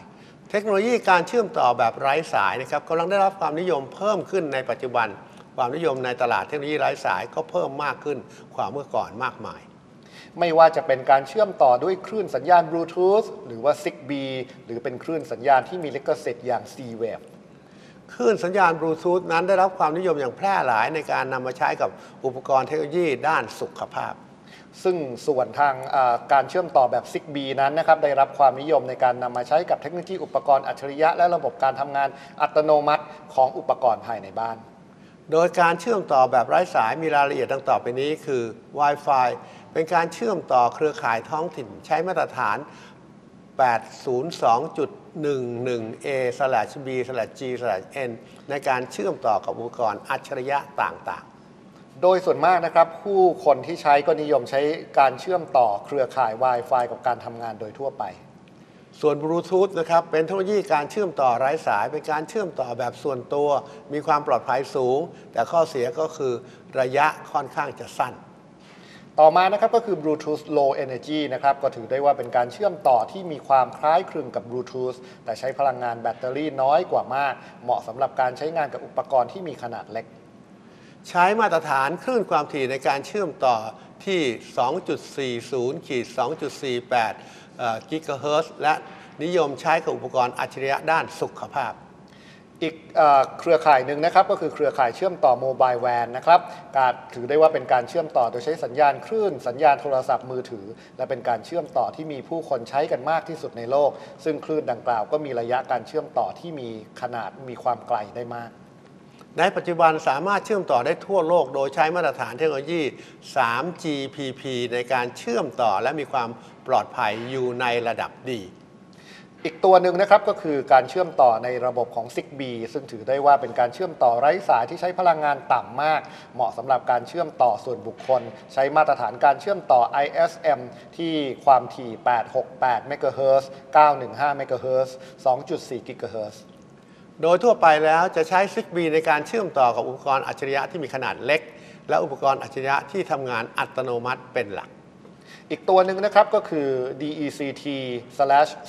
เทคโนโลยีการเชื่อมต่อแบบไร้สายนะครับกำลังได้รับความนิยมเพิ่มขึ้นในปัจจุบันความนิยมในตลาดเทคโนโลยีไร้สายก็เพิ่มมากขึ้นกว่าเมื่อก่อนมากมายไม่ว่าจะเป็นการเชื่อมต่อด้วยคลื่นสัญญาณบลูทูธหรือว่า ซิกบี หรือเป็นคลื่นสัญญาณที่มีลิขสิทธิ์อย่าง ซี-Wave คลื่นสัญญาณบลูทูธนั้นได้รับความนิยมอย่างแพร่หลายในการนำมาใช้กับอุปกรณ์เทคโนโลยีด้านสุขภาพซึ่งส่วนทางการเชื่อมต่อแบบ ซิกบี นั้นนะครับได้รับความนิยมในการนำมาใช้กับเทคโนโลยีอุปกรณ์อัจฉริยะและระบบการทำงานอัตโนมัติของอุปกรณ์ภายในบ้านโดยการเชื่อมต่อแบบไร้สายมีรายละเอียดดังต่อไปนี้คือ Wi-Fi เป็นการเชื่อมต่อเครือข่ายท้องถิ่นใช้มาตรฐาน แปดศูนย์สองจุดหนึ่งหนึ่งเอ สแลช บี สแลช จี สแลช เอ็น ในการเชื่อมต่อกับอุปกรณ์อัจฉริยะต่างๆโดยส่วนมากนะครับผู้คนที่ใช้ก็นิยมใช้การเชื่อมต่อเครือข่าย Wi-Fi กับการทำงานโดยทั่วไปส่วนบลูทูธนะครับเป็นเทคโนโลยีการเชื่อมต่อไร้สายเป็นการเชื่อมต่อแบบส่วนตัวมีความปลอดภัยสูงแต่ข้อเสียก็คือระยะค่อนข้างจะสั้นต่อมานะครับก็คือ Bluetooth Low Energy นะครับก็ถือได้ว่าเป็นการเชื่อมต่อที่มีความคล้ายคลึงกับ Bluetooth แต่ใช้พลังงานแบตเตอรี่น้อยกว่ามากเหมาะสำหรับการใช้งานกับอุปกรณ์ที่มีขนาดเล็กใช้มาตรฐานคลื่นความถี่ในการเชื่อมต่อที่ สองจุดสี่ศูนย์ สองจุดสี่แปด กิกะเฮิรตซ์และนิยมใช้กับอุปกรณ์อัจฉริยะด้านสุขภาพอีกเครือข่ายหนึ่งนะครับก็คือเครือข่ายเชื่อมต่อโมบายแวนนะครับการถือได้ว่าเป็นการเชื่อมต่อโดยใช้สัญญาณคลื่นสัญญาณโทรศัพท์มือถือและเป็นการเชื่อมต่อที่มีผู้คนใช้กันมากที่สุดในโลกซึ่งคลื่นดังกล่าวก็มีระยะการเชื่อมต่อที่มีขนาดมีความไกลได้มากในปัจจุบันสามารถเชื่อมต่อได้ทั่วโลกโดยใช้มาตรฐานเทคโนโลยี ทรี จี พี พี ในการเชื่อมต่อและมีความปลอดภัยอยู่ในระดับดีอีกตัวหนึ่งนะครับก็คือการเชื่อมต่อในระบบของ ซิกบี ซึ่งถือได้ว่าเป็นการเชื่อมต่อไร้สายที่ใช้พลังงานต่ำมากเหมาะสำหรับการเชื่อมต่อส่วนบุคคลใช้มาตรฐานการเชื่อมต่อ ไอ เอส เอ็ม ที่ความถี่แปดร้อยหกสิบแปดเมกะเฮิรตซ์ เก้าร้อยสิบห้าเมกะเฮิรตซ์ สองจุดสี่ กิกะเฮิรตซ์โดยทั่วไปแล้วจะใช้ ซิกบี ในการเชื่อมต่อกับอุปกรณ์อัจฉริยะที่มีขนาดเล็กและอุปกรณ์อัจฉริยะที่ทำงานอัตโนมัติเป็นหลักอีกตัวหนึ่งนะครับก็คือ ดี อี ซี ที ซี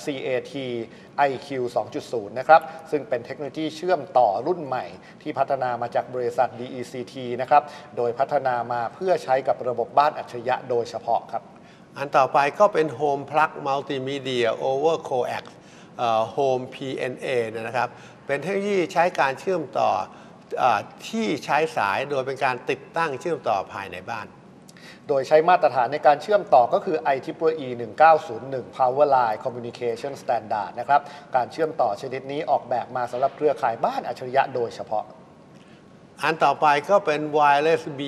เอ ที ไอ คิว สองจุดศูนย์ นะครับซึ่งเป็นเทคโนโลยีเชื่อมต่อรุ่นใหม่ที่พัฒนามาจากบริษัท ดี อี ซี ที นะครับโดยพัฒนามาเพื่อใช้กับระบบบ้านอัจฉริยะโดยเฉพาะครับอันต่อไปก็เป็น Home Plug Multimedia over Coax Home พี เอ็น เอ นะครับเป็นเทคโนโลยีใช้การเชื่อมต่อที่ใช้สายโดยเป็นการติดตั้งเชื่อมต่อภายในบ้านโดยใช้มาตรฐานในการเชื่อมต่อก็คือ ไอ ทริปเปิลอี หนึ่งเก้าศูนย์หนึ่ง Powerline Communication Standard นะครับการเชื่อมต่อชนิดนี้ออกแบบมาสำหรับเครือข่ายบ้านอัจฉริยะโดยเฉพาะอันต่อไปก็เป็น Wireless B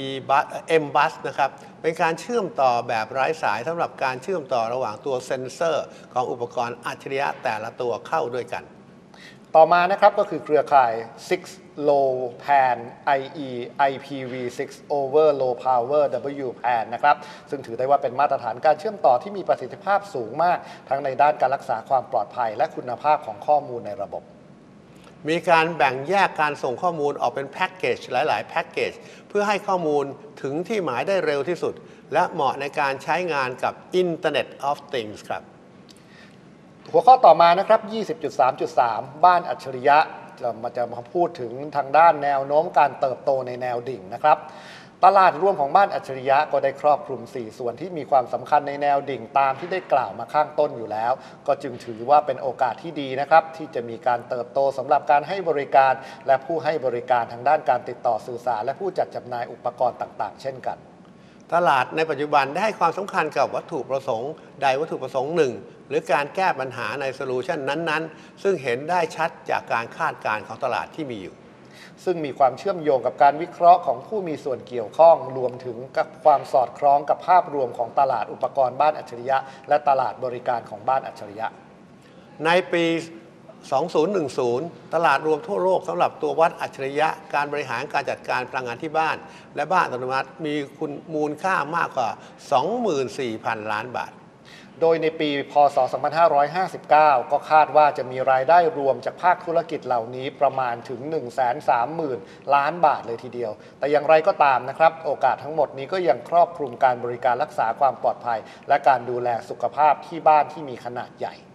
M Bus นะครับเป็นการเชื่อมต่อแบบไร้สายสำหรับการเชื่อมต่อระหว่างตัวเซ็นเซอร์ของอุปกรณ์อัจฉริยะแต่ละตัวเข้าด้วยกันต่อมานะครับก็คือเครือข่าย ซิกซ์ Low Pan ไอ อี ไอ พี วี ซิกซ์ over Low Power W Pan นะครับซึ่งถือได้ว่าเป็นมาตรฐานการเชื่อมต่อที่มีประสิทธิภาพสูงมากทั้งในด้านการรักษาความปลอดภัยและคุณภาพของข้อมูลในระบบมีการแบ่งแยกการส่งข้อมูลออกเป็นแพ็กเกจหลายๆแพ็กเกจเพื่อให้ข้อมูลถึงที่หมายได้เร็วที่สุดและเหมาะในการใช้งานกับ Internet of Things ครับหัวข้อต่อมานะครับ ยี่สิบจุดสามจุดสาม บ้านอัจฉริยะจะมาจะมาพูดถึงทางด้านแนวโน้มการเติบโตในแนวดิ่งนะครับตลาดรวมของบ้านอัจฉริยะก็ได้ครอบคลุมสี่ส่วนที่มีความสำคัญในแนวดิ่งตามที่ได้กล่าวมาข้างต้นอยู่แล้วก็จึงถือว่าเป็นโอกาสที่ดีนะครับที่จะมีการเติบโตสำหรับการให้บริการและผู้ให้บริการทางด้านการติดต่อสื่อสารและผู้จัดจำหน่ายอุปกรณ์ต่างๆเช่นกันตลาดในปัจจุบันได้ให้ความสำคัญกับวัตถุประสงค์ใดวัตถุประสงค์หนึ่งหรือการแก้ปัญหาในโซลูชันนั้นๆซึ่งเห็นได้ชัดจากการคาดการณ์ของตลาดที่มีอยู่ซึ่งมีความเชื่อมโยงกับการวิเคราะห์ของผู้มีส่วนเกี่ยวข้องรวมถึงกับความสอดคล้องกับภาพรวมของตลาดอุปกรณ์บ้านอัจฉริยะและตลาดบริการของบ้านอัจฉริยะในปี สองพันสิบ ตลาดรวมทั่วโลกสำหรับตัววัดอัจฉริยะการบริหารการจัดการพลังงานที่บ้านและบ้านอัตโนมัติมีคุณมูลค่ามากกว่า สองหมื่นสี่พัน ล้านบาทโดยในปีพ.ศ. สองพันห้าร้อยห้าสิบเก้าก็คาดว่าจะมีรายได้รวมจากภาคธุรกิจเหล่านี้ประมาณถึง หนึ่งแสนสามหมื่น ล้านบาทเลยทีเดียวแต่อย่างไรก็ตามนะครับโอกาสทั้งหมดนี้ก็ยังครอบคลุมการบริการรักษาความปลอดภัยและการดูแลสุขภาพที่บ้านที่มีขนาดใหญ่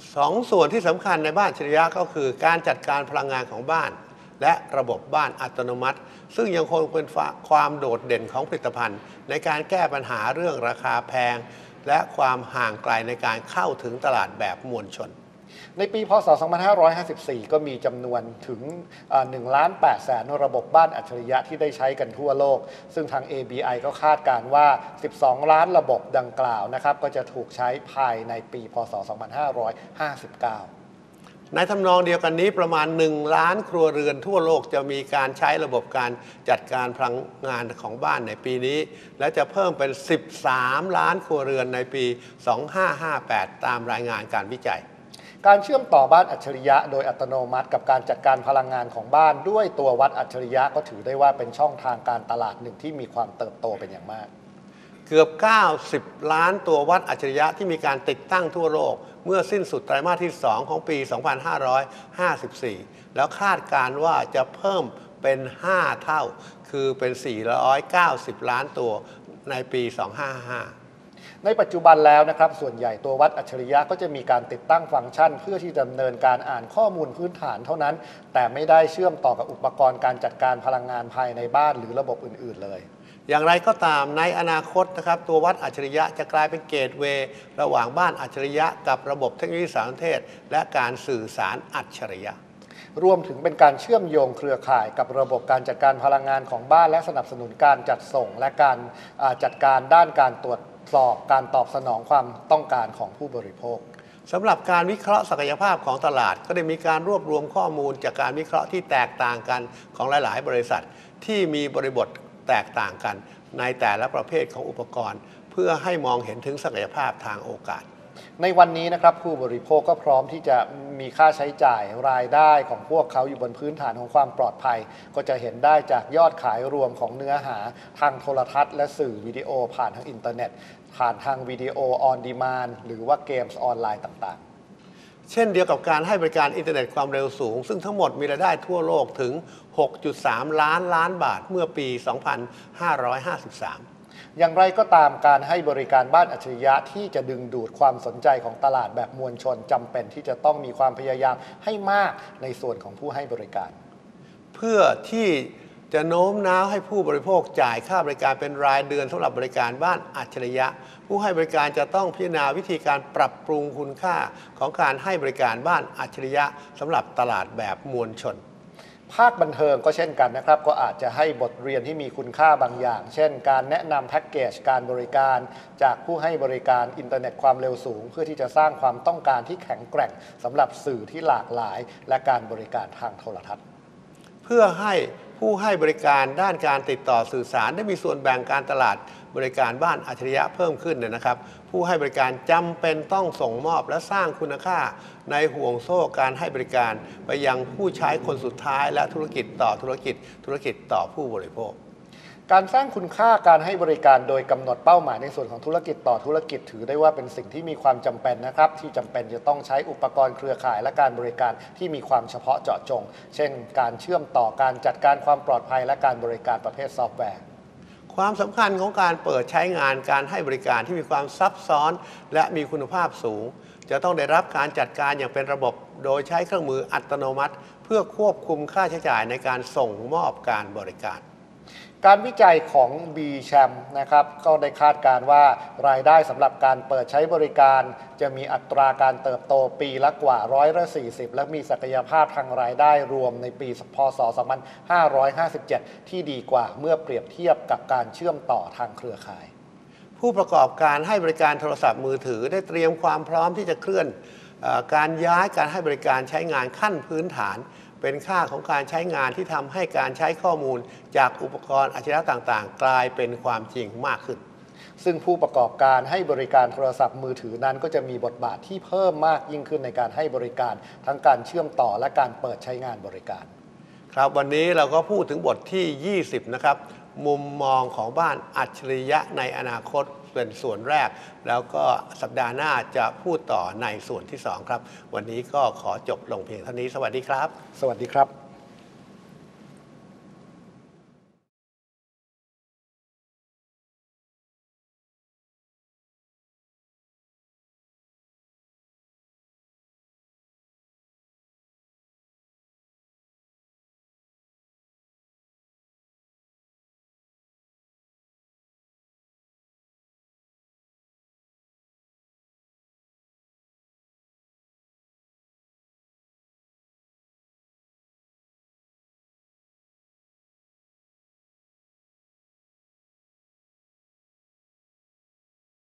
สองส่วนที่สำคัญในบ้านอัจฉริยะก็คือการจัดการพลังงานของบ้านและระบบบ้านอัตโนมัติซึ่งยังคงเป็นความโดดเด่นของผลิตภัณฑ์ในการแก้ปัญหาเรื่องราคาแพงและความห่างไกลในการเข้าถึงตลาดแบบมวลชนในปีพ.ศ. สองพันห้าร้อยห้าสิบสี่ ก็มีจำนวนถึง หนึ่งล้านแปดแสน ระบบบ้านอัจฉริยะที่ได้ใช้กันทั่วโลกซึ่งทาง เอ บี ไอ ก็คาดการณ์ว่าสิบสองล้านระบบดังกล่าวนะครับก็จะถูกใช้ภายในปีพ.ศ. สองพันห้าร้อยห้าสิบเก้าในทำนองเดียวกันนี้ประมาณหนึ่งล้านครัวเรือนทั่วโลกจะมีการใช้ระบบการจัดการพลังงานของบ้านในปีนี้และจะเพิ่มเป็นสิบสามล้านครัวเรือนในปีสองพันห้าร้อยห้าสิบแปดตามรายงานการวิจัยการเชื่อมต่อบ้านอัจฉริยะโดยอัตโนมัติกับการจัดการพลังงานของบ้านด้วยตัววัดอัจฉริยะก็ถือได้ว่าเป็นช่องทางการตลาดหนึ่งที่มีความเติบโตเป็นอย่างมากเกือบเก้าสิบล้านตัววัดอัจฉริยะที่มีการติดตั้งทั่วโลกเมื่อสิ้นสุดไตรมาสที่สองของปีสองพันห้าร้อยห้าสิบสี่แล้วคาดการณ์ว่าจะเพิ่มเป็นห้าเท่าคือเป็นสี่ร้อยเก้าสิบล้านตัวในปีสองพันห้าร้อยห้าสิบห้าในปัจจุบันแล้วนะครับส่วนใหญ่ตัววัดอัจฉริยะก็จะมีการติดตั้งฟังก์ชันเพื่อที่ดำเนินการอ่านข้อมูลพื้นฐานเท่านั้นแต่ไม่ได้เชื่อมต่อกับอุปกรณ์การจัดการพลังงานภายในบ้านหรือระบบอื่นๆเลยอย่างไรก็ตามในอนาคตนะครับตัววัดอัจฉริยะจะกลายเป็นเกตเวย์ระหว่างบ้านอัจฉริยะกับระบบเทคโนโลยีสารสนเทศและการสื่อสารอัจฉริยะรวมถึงเป็นการเชื่อมโยงเครือข่ายกับระบบการจัดการพลังงานของบ้านและสนับสนุนการจัดส่งและการจัดการด้านการตรวจสอบการตอบสนองความต้องการของผู้บริโภคสำหรับการวิเคราะห์ศักยภาพของตลาดก็ได้มีการรวบรวมข้อมูลจากการวิเคราะห์ที่แตกต่างกันของหลายๆ บริษัทที่มีบริบทแตกต่างกันในแต่ละประเภทของอุปกรณ์เพื่อให้มองเห็นถึงศักยภาพทางโอกาสในวันนี้นะครับผู้บริโภคก็พร้อมที่จะมีค่าใช้จ่ายรายได้ของพวกเขาอยู่บนพื้นฐานของความปลอดภัยก็จะเห็นได้จากยอดขายรวมของเนื้อหาทางโทรทัศน์และสื่อวิดีโอผ่านทางอินเทอร์เน็ตผ่านทางวิดีโอออนดีมานด์หรือว่าเกมส์ออนไลน์ต่างๆเช่นเดียวกับการให้บริการอินเทอร์เน็ตความเร็วสูงซึ่งทั้งหมดมีรายได้ทั่วโลกถึง หกจุดสาม ล้านล้านบาทเมื่อปี สองพันห้าร้อยห้าสิบสามอย่างไรก็ตามการให้บริการบ้านอัจฉริยะที่จะดึงดูดความสนใจของตลาดแบบมวลชนจำเป็นที่จะต้องมีความพยายามให้มากในส่วนของผู้ให้บริการเพื่อที่จะโน้มน้าวให้ผู้บริโภคจ่ายค่าบริการเป็นรายเดือนสำหรับบริการบ้านอัจฉริยะผู้ให้บริการจะต้องพิจารณาวิธีการปรับปรุงคุณค่าของการให้บริการบ้านอัจฉริยะสำหรับตลาดแบบมวลชนภาคบันเทิงก็เช่นกันนะครับก็อาจจะให้บทเรียนที่มีคุณค่าบางอย่างเช่นการแนะนำแพ็กเกจการบริการจากผู้ให้บริการอินเทอร์เน็ตความเร็วสูงเพื่อที่จะสร้างความต้องการที่แข็งแกร่งสำหรับสื่อที่หลากหลายและการบริการทางโทรทัศน์เพื่อให้ผู้ให้บริการด้านการติดต่อสื่อสารได้มีส่วนแบ่งการตลาดบริการบ้านอัจฉริยะเพิ่มขึ้นนะครับผู้ให้บริการจำเป็นต้องส่งมอบและสร้างคุณค่าในห่วงโซ่การให้บริการไปยังผู้ใช้คนสุดท้ายและธุรกิจต่อธุรกิจธุรกิจต่อผู้บริโภคการสร้างคุณค่าการให้บริการโดยกำหนดเป้าหมายในส่วนของธุรกิจต่อธุรกิจถือได้ว่าเป็นสิ่งที่มีความจำเป็นนะครับที่จำเป็นจะต้องใช้อุปกรณ์เครือข่ายและการบริการที่มีความเฉพาะเจาะจงเช่นการเชื่อมต่อการจัดการความปลอดภัยและการบริการประเภทซอฟต์แวร์ความสำคัญของการเปิดใช้งานการให้บริการที่มีความซับซ้อนและมีคุณภาพสูงจะต้องได้รับการจัดการอย่างเป็นระบบโดยใช้เครื่องมืออัตโนมัติเพื่อควบคุมค่าใช้จ่ายในการส่งมอบการบริการการวิจัยของ บี แชม นะครับก็ได้คาดการณ์ว่ารายได้สำหรับการเปิดใช้บริการจะมีอัตราการเติบโตปีละกว่าร้อยละสี่สิบและมีศักยภาพทางรายได้รวมในปีพ.ศ. สองพันห้าร้อยห้าสิบเจ็ดที่ดีกว่าเมื่อเปรียบเทียบกับการเชื่อมต่อทางเครือข่ายผู้ประกอบการให้บริการโทรศัพท์มือถือได้เตรียมความพร้อมที่จะเคลื่อนการย้ายการให้บริการใช้งานขั้นพื้นฐานเป็นค่าของการใช้งานที่ทำให้การใช้ข้อมูลจากอุปกรณ์อัจฉริยะต่างๆกลายเป็นความจริงมากขึ้นซึ่งผู้ประกอบการให้บริการโทรศัพท์มือถือนั้นก็จะมีบทบาทที่เพิ่มมากยิ่งขึ้นในการให้บริการทั้งการเชื่อมต่อและการเปิดใช้งานบริการครับวันนี้เราก็พูดถึงบทที่ยี่สิบนะครับมุมมองของบ้านอัจฉริยะในอนาคตเป็นส่วนแรกแล้วก็สัปดาห์หน้าจะพูดต่อในส่วนที่สองครับวันนี้ก็ขอจบลงเพียงเท่านี้สวัสดีครับสวัสดีครับ